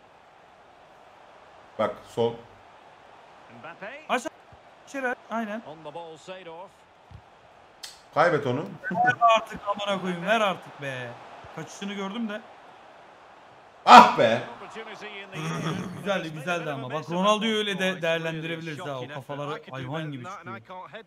Bak sol. Mbappe. Aşağı. İçeri. Aynen. On the ball, Seedorf. Kaybet onu. Ver artık amına koyayım ver artık be. Kaçışını gördüm de. Ah be. Opportunity in the air. Güzeldi güzeldi ama. Bak Ronaldo'yu öyle de değerlendirebiliriz ha. O kafaları hayvan gibi çıkıyor.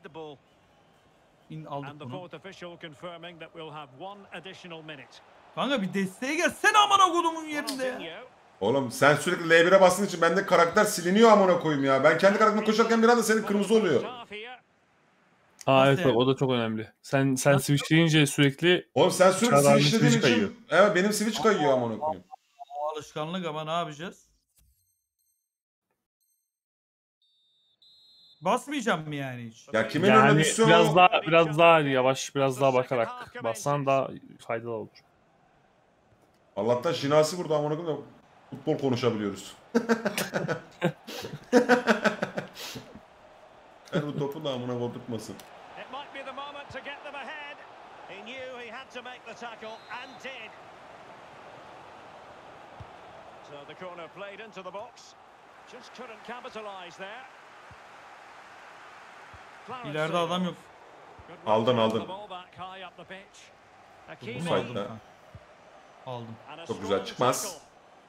İn aldık And the bunu. fourth official confirming that we'll have one additional minute. Kanka bir desteğe gelsene amına kodumun yerinde ya. Ronaldinho. Oğlum sen sürekli L bire bastığın için bende karakter siliniyor amına koyayım ya. Ben kendi karakterime koşarken bir anda senin kırmızı oluyor. Half here. Ha Nasıl evet bak yani? o da çok önemli. Sen sen switchleyince sürekli Oğlum sen sürekli Çağrı abinin switchlediğin switch kayıyor. için. Evet benim switch kayıyor amına koyayım. O alışkanlık ama ne yapacağız? Basmayacağım mı yani hiç? Ya kimin önüne yani düşse biraz o. daha biraz daha yavaş biraz daha bakarak bassan daha faydalı olur. Allah'tan Şinasi burada amına koyayım da futbol konuşabiliyoruz. Ben bu topu da amına koydurtmasın. It might be the moment to get them ahead. He knew he had to make the tackle and did. So the corner played into the box. Just couldn't capitalise there. Clarence İleride adam Seedorf. yok. Good work Aldın, to aldın. the ball back high up the pitch. Bunu Offside aldım de. kanka. Aldım. And a Çok güzel, strong çıkmaz. tackle.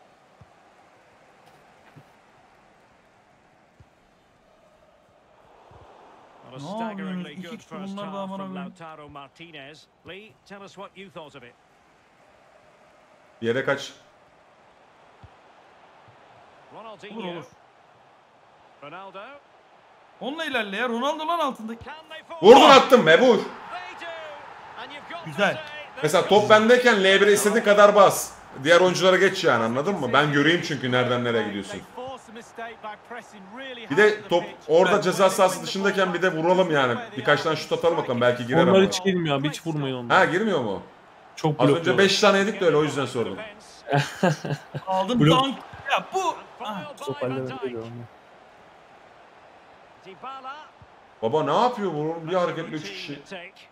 Well, a Ne staggeringly yapıyorsunuz? İki good kişi first bunlar da half amına from koyayım. Lautaro Martinez. Lee, tell us what you thought of it. Bir yere kaç. Ronaldinho. Olur olur. Ronaldo. Onunla ilerle ya. Ronaldo lan altındaki. Can they fall? Vurdun attın be vur. They do. And you've got to Güzel. say that Mesela top bendeyken L bire istediğin kadar bas. Diğer oyunculara geç yani anladın mı? Ben göreyim çünkü nereden nereye gidiyorsun. Bir de top orada ceza sahası dışındayken bir de vuralım yani. Birkaç tane şut atalım bakalım belki girer Onlar ama. hiç girmiyor abi hiç vurmayın onları. Ha girmiyor mu? Çok Az önce blokluyorlar. beş tane yedik de öyle o yüzden sordum. defense. Aldım Blok. dank. Ya bu. And Ah, foiled by Stoperle Van ben Dijk. geliyorum. Dybala. Baba ne yapıyor bu? Bir hareketle üç Routine kişi. to take.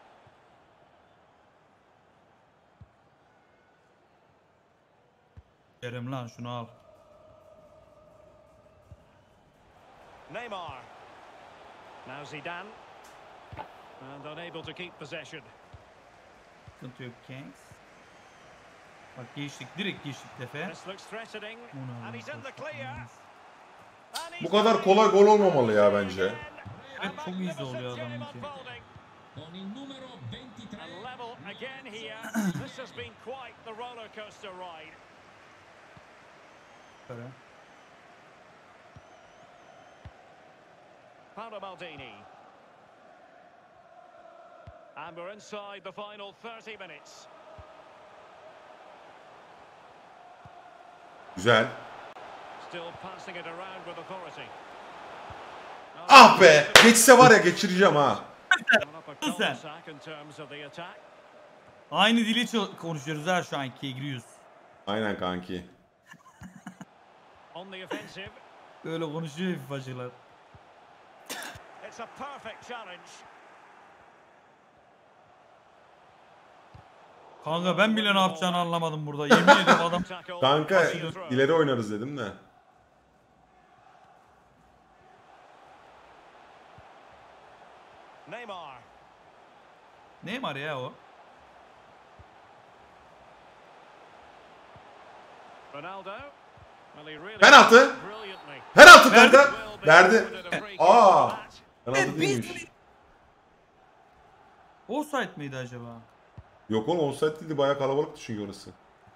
Verim lan şunu al. Neymar. Now Zidane. And unable to keep possession. Sıkıntı yok Kings. Bak geçtik. Direkt geçtik tefe. This looks threatening. Onu And he's in the clear. alalım. And he's Bu kadar kolay gol olmamalı ya bence. Evet, çok easy oluyor adamınki. And level again here. This has been quite the roller coaster ride. Böyle. Paolo Maldini. And we're inside the final thirty minutes. Güzel. Still passing it around with authority. Ah be! Geçse var ya geçireceğim ha. Sen. Aynı dili ço- konuşuyoruz ha şu anki giriyoruz. Aynen kanki. On the offensive. Böyle konuşuyor FIFA'cılar. It's a perfect challenge. Kanka ben bile ne yapacağını anlamadım burada. Yemin ediyorum adam. Kanka ileri oynarız dedim de. Neymar. Neymar ya o. Ronaldo. Well, he really Penaltı. brilliantly. Penaltı kanka. Will be Verdi. awarded a free kick Aa. for that. Penaltı değilmiş. Offside miydi acaba? Yok oğlum offside değildi. Bayağı kalabalıktı çünkü orası.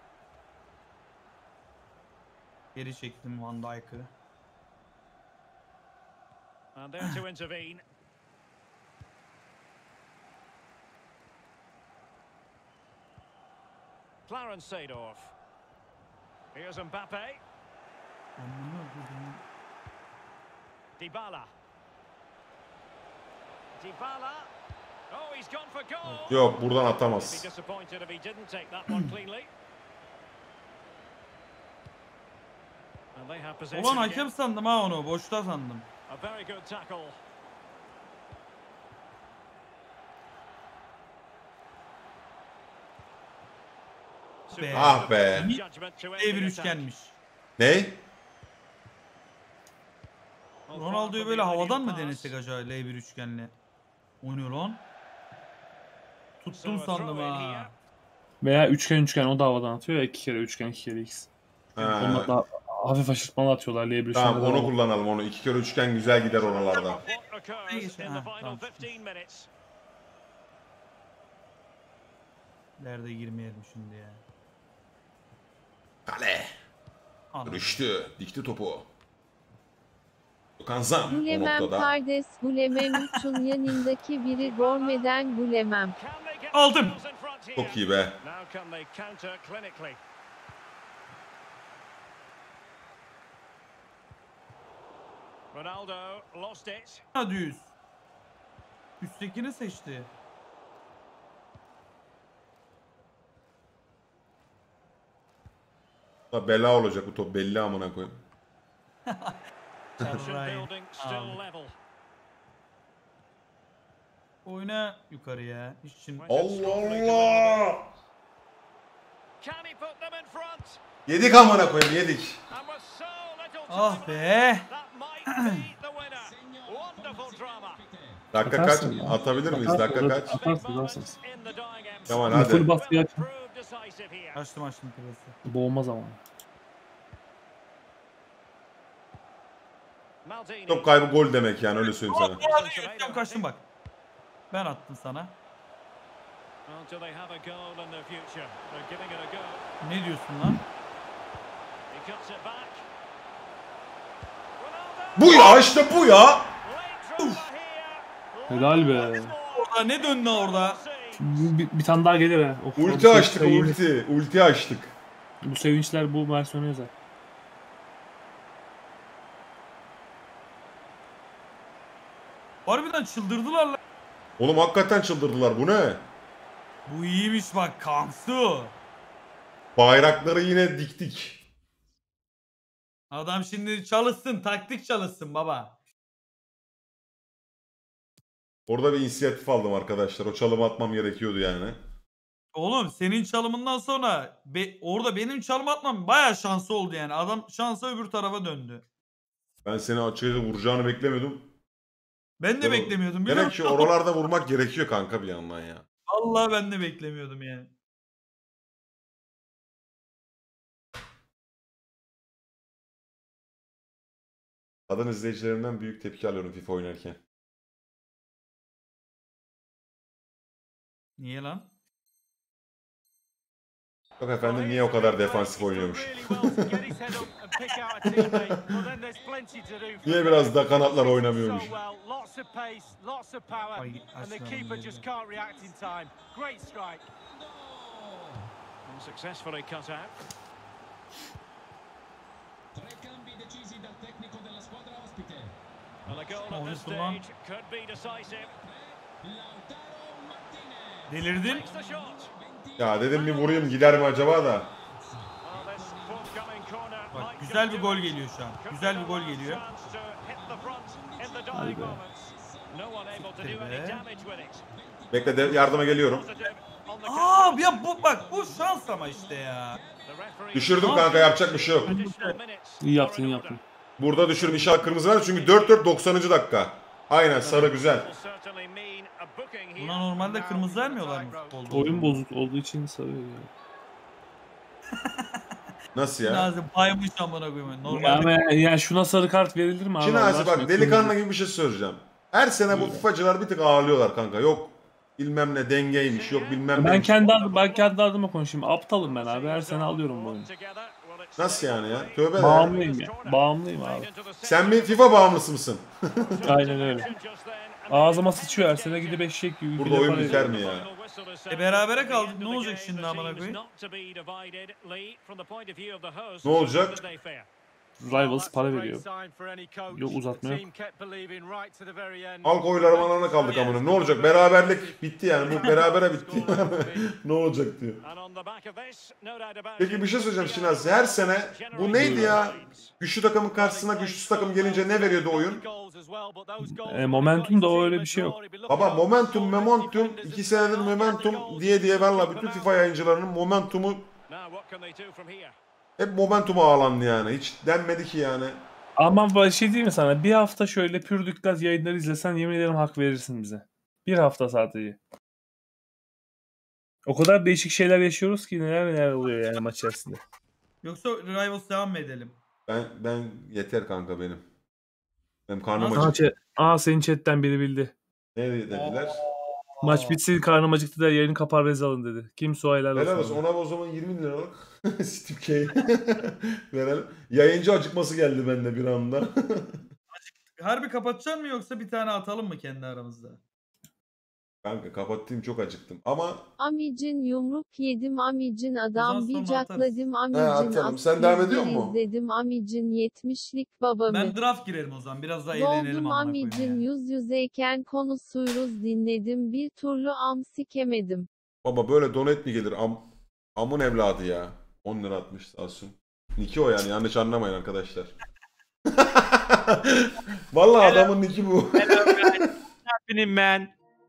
Geri çektim Van Dijk'ı. And there to intervene. Clarence Seedorf. Here's Mbappe. Dybala. Dybala. Oh, he's gone for goal. Yok buradan Be atamaz. disappointed if he didn't take that one cleanly. And they have possession Ulan again. hakem sandım ha onu. Boşta sandım. A very good tackle. Be. Ah be. Judgment to end E bir the attack. üçgenmiş. Ne? Ronaldo'yu böyle havadan mı denesek acaba L bir üçgenle? Oynuyor lan. Tuttum sandım ha. Veya üçgen üçgen o da havadan atıyor ya, iki kere üçgen iki kere x. Ha, Onlar da hafif aşırtmalı atıyorlar L bir üçgen. tamam onu kullanalım onu. İki kere üçgen güzel gider oralarda. What occurs in the Ha, final tamam. fifteen minutes? Nerede girmeyelim şimdi ya. Kale. Anladım. Dönüştü. Dikti topu. Kanzan o Gülemem noktada. kardeş, gülemem üçün yanındaki biri görmeden gülemem. Can they get Aldım. themselves in front here? Çok iyi be. Now can they counter clinically? Ronaldo lost it. Ha düz. Üsttekini seçti. Da bela olacak bu top belli amına koyayım. Tension Right. building, still Um, level. Oyna yukarıya. Hiç şimdi. Allah Allah. Can he put them in front? Yedik amına koyayım yedik. And with so little Ah time be. left, that might be the winner. Wonderful drama. Dakika kaç? Atarsın ya. Atabilir miyiz? Atarsın, Dakika atarsın. kaç? Atarsın, Big moments atarsın. in the dying end. Kemal Full hadi. baskı aç. Prove decisive here. Açtım açtım klası. Boğulmaz ama. Maldini. Top kaybı gol demek yani öyle söyleyeyim sana. Tam kaçtım bak. Ben attım sana. Well, do they have a goal in their future? They're giving it a go. Ne diyorsun lan? He cuts it back. Ronaldo. Bu ya işte bu ya. Late drama here. Helal be. Orada ne döndü orada? Bir, bir, bir tane daha gelir ha. Of, Ulti bu açtık sevinçler- ulti. Ulti açtık. Bu sevinçler bu versiyonu yazar. Harbiden çıldırdılar lan. Oğlum hakikaten çıldırdılar bu ne? Bu iyiymiş bak Kamsu. Bayrakları yine diktik. Adam şimdi çalışsın, taktik çalışsın baba. Orada bir inisiyatif aldım arkadaşlar. O çalımı atmam gerekiyordu yani. Oğlum senin çalımından sonra be- orada benim çalım atmam bayağı şansı oldu yani. Adam şansa öbür tarafa döndü. Ben seni açıkçası vuracağını beklemiyordum. Ben de Oğlum, beklemiyordum biliyor Demek ki musun? oralarda vurmak gerekiyor kanka bir yandan ya. Vallahi ben de beklemiyordum yani. Kadın izleyicilerimden büyük tepki alıyorum FIFA oynarken. Niye lan? Yok efendim niye o kadar defansif oynuyormuş? Niye biraz da kanatlar oynamıyormuş? Ay, Successfully cut out. And a goal at this stage could be decisive. Delirdin. Takes the shot. Ya dedim bir vurayım gider mi acaba da. Well, this forthcoming corner Bak might güzel come bir to gol it. geliyor şu an. Could Güzel be bir the gol last geliyor. chance to hit the front in the dying moments. No one able to do any be. damage with it. Bekle de yardıma geliyorum. Positive on the Aa counter. ya bu bak bu şans ama işte ya. The referee- Düşürdüm kanka yapacak bir şey yok. Additional minutes İyi yaptın, are in iyi order. yaptın. Burada düşürüm inşallah kırmızı ver çünkü dört dört doksanıncı dakika. Aynen sarı güzel. Will certainly mean a booking here. Buna normalde kırmızı vermiyorlar mı futbolda? Oyun bozuk olduğu için sarıyor ya. Nasıl ya? Nazi baymış amına koyayım. Normalde Yani, yani şuna sarı kart verilir mi abi? Şimdi Allah Azi aşkına? bak delikanlı gibi bir şey söyleyeceğim. Her sene bu FIFA'cılar bir tık ağırlıyorlar kanka. Yok bilmem ne dengeymiş, yok bilmem Ben ne. kendi adım, ben kendi adıma konuşayım. Aptalım ben abi. Her sene alıyorum bu oyunu. Nasıl yani ya? Tövbe de. Bağımlıyım ya. Bağımlıyım abi. Sen bir FIFA bağımlısı mısın? Aynen öyle. Ağzıma sıçıyor her sene gidip eşek gibi. Burada oyun biter mi ya? E berabere kaldık. Ne olacak şimdi amına koyayım? Ne olacak? Rivals para veriyor. Yok, uzatma yok. Halk oyları alana kaldık amına. Ne olacak? Beraberlik bitti yani. Bu berabere bitti. Ne olacak diyor. Peki bir şey söyleyeceğim Şinasi. Her sene bu neydi ya? Güçlü takımın karşısına güçsüz takım gelince ne veriyordu oyun? E, momentum da öyle bir şey yok. Baba momentum, momentum, iki senedir momentum diye diye valla bütün FIFA yayıncılarının momentumu hep momentuma ağlandı yani. Hiç denmedi ki yani. Ama bir şey diyeyim mi sana? Bir hafta şöyle pür dikkat yayınları izlesen yemin ederim hak verirsin bize. Bir hafta sadece. O kadar değişik şeyler yaşıyoruz ki neler neler oluyor yani maç içerisinde. Yoksa Rivals devam mı edelim? Ben ben yeter kanka benim. Benim karnım Nasıl? Aa, acıktı. chat- Aa senin chatten biri bildi. Ne dediler? Maç bitsin karnım acıktı der yayını kapar rez alın dedi. Kimse o helal Helal olsun. olsun. Ona o zaman yirmi liralık Steam Key verelim. Yayıncı acıkması geldi bende bir anda. Harbi kapatacaksın mı yoksa bir tane atalım mı kendi aramızda? Kanka kapattım çok acıktım ama Amicin yumruk yedim amicin Uzan adam sonra bicakladım amicin atalım. Sen devam ediyor musun? izledim amicin yetmişlik babamı. Ben draft girerim o zaman. Biraz daha eğlenelim Doldum amına koyayım amicin ya. yüz yüzeyken konuşuruz dinledim bir türlü am sikemedim. baba böyle donet mi gelir? Am, amın evladı ya. on lira atmış sağ olsun. Niki o yani yanlış anlamayın arkadaşlar. Vallahi adamın niki bu. happening, man?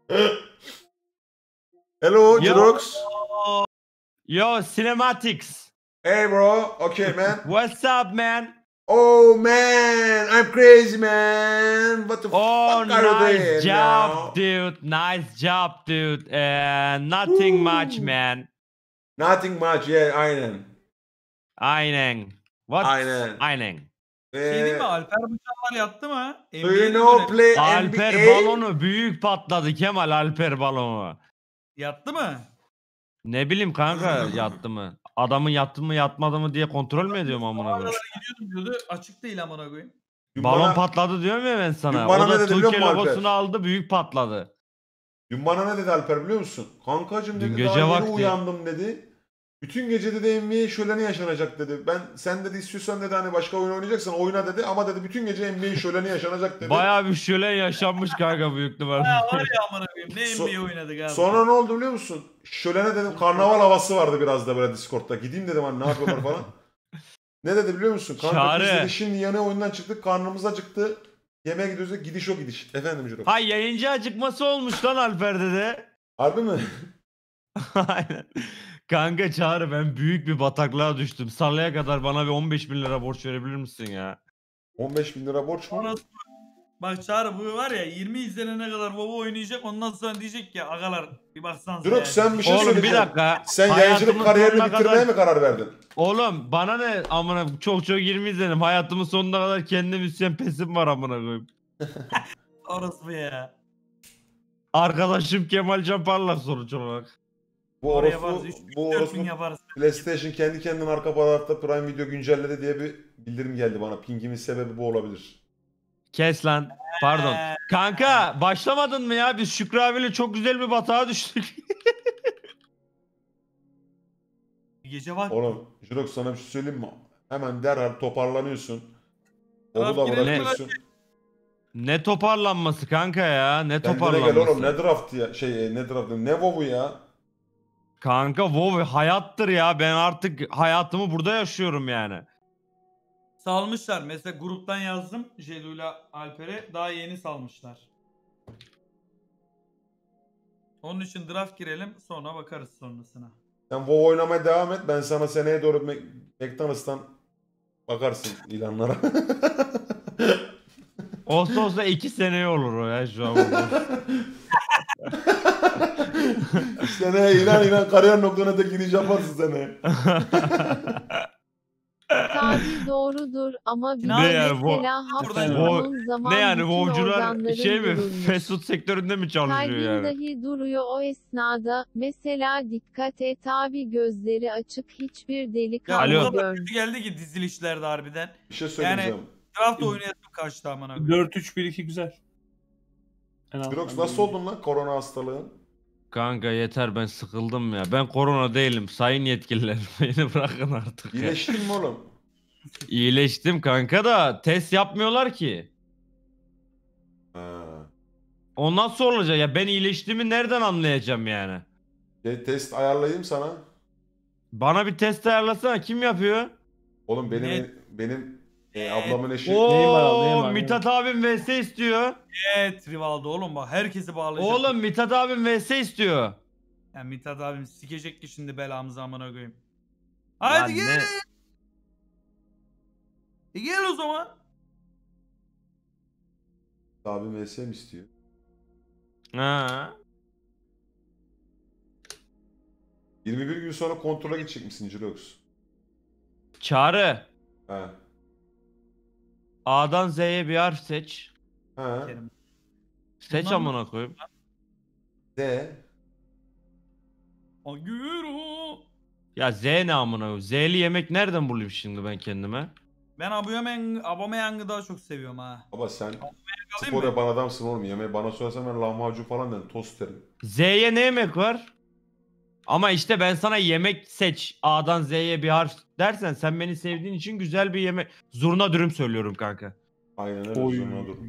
Hello Yo. Jirox. Yo, cinematics. Hey bro. Okay man. What's up, man? Oh man. I'm crazy man. What the Oh, fuck are you doing nice now? job, dude. Nice job, dude. Uh, nothing much, man. Nothing much. Yeah aynen. Aynen. What? Aynen. Aynen. Şey değil mi? Ee, Alper Bıçaklar yattı mı? do you know play Alper N B A? balonu büyük patladı Kemal Alper balonu. Yattı mı? Ne bileyim kanka yattı mı? Adamın yattı mı yatmadı mı diye kontrol mü ediyorum amına koyayım? Aralara gidiyordum diyordu. Açık değil amına koyayım. Dün Balon bana, patladı diyorum ya ben sana. Dün bana O ne da dedi biliyor Türkiye musun Alper? logosunu aldı büyük patladı. dün bana ne dedi Alper biliyor musun? Kankacım Dün dedi gece daha yeni vakti. uyandım dedi. Bütün gece dedi N B A şöleni yaşanacak dedi. Ben sen dedi istiyorsan dedi hani başka oyun oynayacaksan oyna dedi ama dedi bütün gece N B A şöleni yaşanacak dedi. Bayağı bir şölen yaşanmış kanka büyük ihtimalle. Ya var ya amına koyayım. Ne So- N B A oynadık abi. Sonra ne oldu biliyor musun? Şölene dedim karnaval havası vardı biraz da böyle Discord'da. Gideyim dedim hani ne yapıyorlar falan. Ne dedi biliyor musun? Kanka Çağrı. biz dedi şimdi yeni oyundan çıktık karnımız acıktı. Yemeğe gidiyoruz dedi, gidiş o gidiş. Efendim Jiro. Ha yayıncı acıkması olmuş lan Alper dedi. Harbi mi? Aynen. Kanka Çağrı ben büyük bir bataklığa düştüm. Salıya kadar bana bir on beş bin lira borç verebilir misin ya? on beş bin lira borç mu? Orası Bak Çağrı bu var ya yirmi izlenene kadar WoW oynayacak ondan sonra diyecek ki agalar bir baksanıza. Duruk ya. sen bir şey Oğlum bir söyleyeceğim. dakika. Sen Hayatımın yayıncılık kariyerini sonuna bitirmeye kadar- mi karar verdin? Oğlum bana ne amına çok çok yirmi izledim. Hayatımın sonuna kadar kendi müzisyen pesim var amına koyayım. Orası bu ya. Arkadaşım Kemal Can Parlak sonuç olarak. Bu Oraya orospu, yaparız. üç bu dört orospu bin yaparız. PlayStation kendi kendine arka tarafta Prime Video güncelledi diye bir bildirim geldi bana. Pingimin sebebi bu olabilir. Kes lan. Pardon. Kanka başlamadın mı ya? Biz Şükrü abiyle çok güzel bir batağa düştük. Gece bak. Oğlum Jirok sana bir şey söyleyeyim mi? Hemen derhal toparlanıyorsun. Draft Onu da girelim bırakıyorsun. Ne toparlanması kanka ya? Ne Kendine toparlanması? gel oğlum ne draft ya şey e, ne draft ne WoW'u ya. Kanka WoW hayattır ya. Ben artık hayatımı burada yaşıyorum yani. Salmışlar. Mesela gruptan yazdım. Jelula Alper'e. Daha yeni salmışlar. Onun için draft girelim. Sonra bakarız sonrasına. Sen WoW oynamaya devam et. Ben sana seneye doğru Mac- McDonald's'tan bakarsın ilanlara. Olsa olsa iki seneye olur o ya şu an. seneye inan inan kariyer nokta net'e giriş yaparsın seneye. Tabii doğrudur ama bir Ne de yani bu- mesela hafta Bu- sonu zaman Ne yani bütün WoW'cular organların şey mi? durulmuş. Fast food sektöründe mi çalışıyor Kalbin yani? dahi duruyor o esnada. Mesela dikkat et abi gözleri açık hiçbir Ya delikanlı Alo. o kadar gör. kötü geldi ki dizilişlerde harbiden. Bir şey söyleyeceğim. Draft oynayasım kaçtı amına koyayım. dört üç bir iki güzel. En azından Jirox nasıl oldun lan korona hastalığın? Kanka yeter ben sıkıldım ya. Ben korona değilim. Sayın yetkililer beni bırakın artık ya. İyileştin mi oğlum? İyileştim kanka da test yapmıyorlar ki. Ha. O nasıl olacak ya? Ben iyileştiğimi nereden anlayacağım yani? Şey, test ayarlayayım sana. Bana bir test ayarlasana. Kim yapıyor? Oğlum benim Ne? benim e, ablamın eşi. Oo, Mithat abim V S istiyor. Evet Rivaldo oğlum bak herkesi bağlayacak. Oğlum Mithat abim V S istiyor. Ya Mithat abim sikecek ki şimdi belamızı amına koyayım. Haydi Lan gel. ne- E gel o zaman. Abim V S mi istiyor? Ha. yirmi bir gün sonra kontrole gidecek misin Jirox? Çağrı. Ha. A'dan Z'ye bir harf seç. Ha. Kerim. Seç Bundan mı? amına koyayım. Z. Agüro. Ya Z ne amına koyayım? Z'li yemek nereden bulayım şimdi ben kendime? Ben Aubameyang, Aubameyang'ı daha çok seviyorum ha. Baba sen Alayım spor mı? yapan adamsın oğlum. Yemeği bana sorarsan ben lahmacun falan derim. Tost derim. Z'ye ne yemek var? Ama işte ben sana yemek seç. A'dan Z'ye bir harf dersen sen beni sevdiğin için güzel bir yemek. Zurna dürüm söylüyorum kanka. Aynen öyle. Oy. Zoruna dur.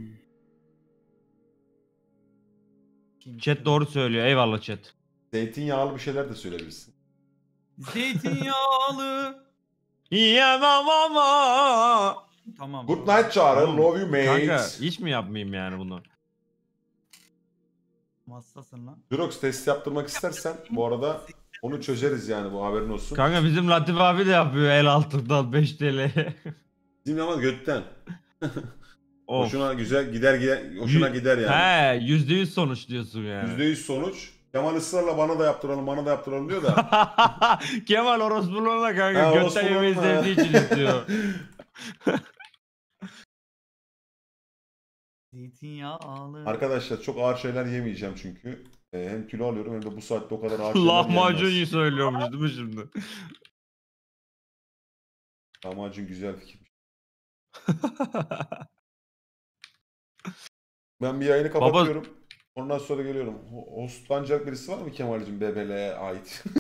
Kim Chat kim? doğru söylüyor. Eyvallah chat. Zeytinyağlı bir şeyler de söyleyebilirsin. Zeytinyağlı. Yemem ama. Tamam. Good night Çağrı. Oğlum, Love you mate. Kanka hiç mi yapmayayım yani bunu? Hassasın lan. Jirox test yaptırmak istersen bu arada onu çözeriz yani bu haberin olsun. Kanka bizim Latif abi de yapıyor el altından beş T L'ye. Bizim ama götten. Of. Hoşuna güzel gider gider. Hoşuna Yü- gider yani. He yüzde yüz sonuç diyorsun yani. yüzde yüz sonuç. Kemal ısrarla bana da yaptıralım bana da yaptıralım diyor da. Kemal orospuluğuna kanka Ha, götten orospuluğuna. yemeği sevdiği için istiyor. Zeytinyağlı. Arkadaşlar çok ağır şeyler yemeyeceğim çünkü. Ee, hem kilo alıyorum hem de bu saatte o kadar ağır şeyler Lahmacun yenmez. söylüyormuş değil mi şimdi? Lahmacun güzel fikir. Ben bir yayını kapatıyorum. Ondan sonra geliyorum. Ho- Hostlanacak birisi var mı Kemal'cim B B L'ye ait?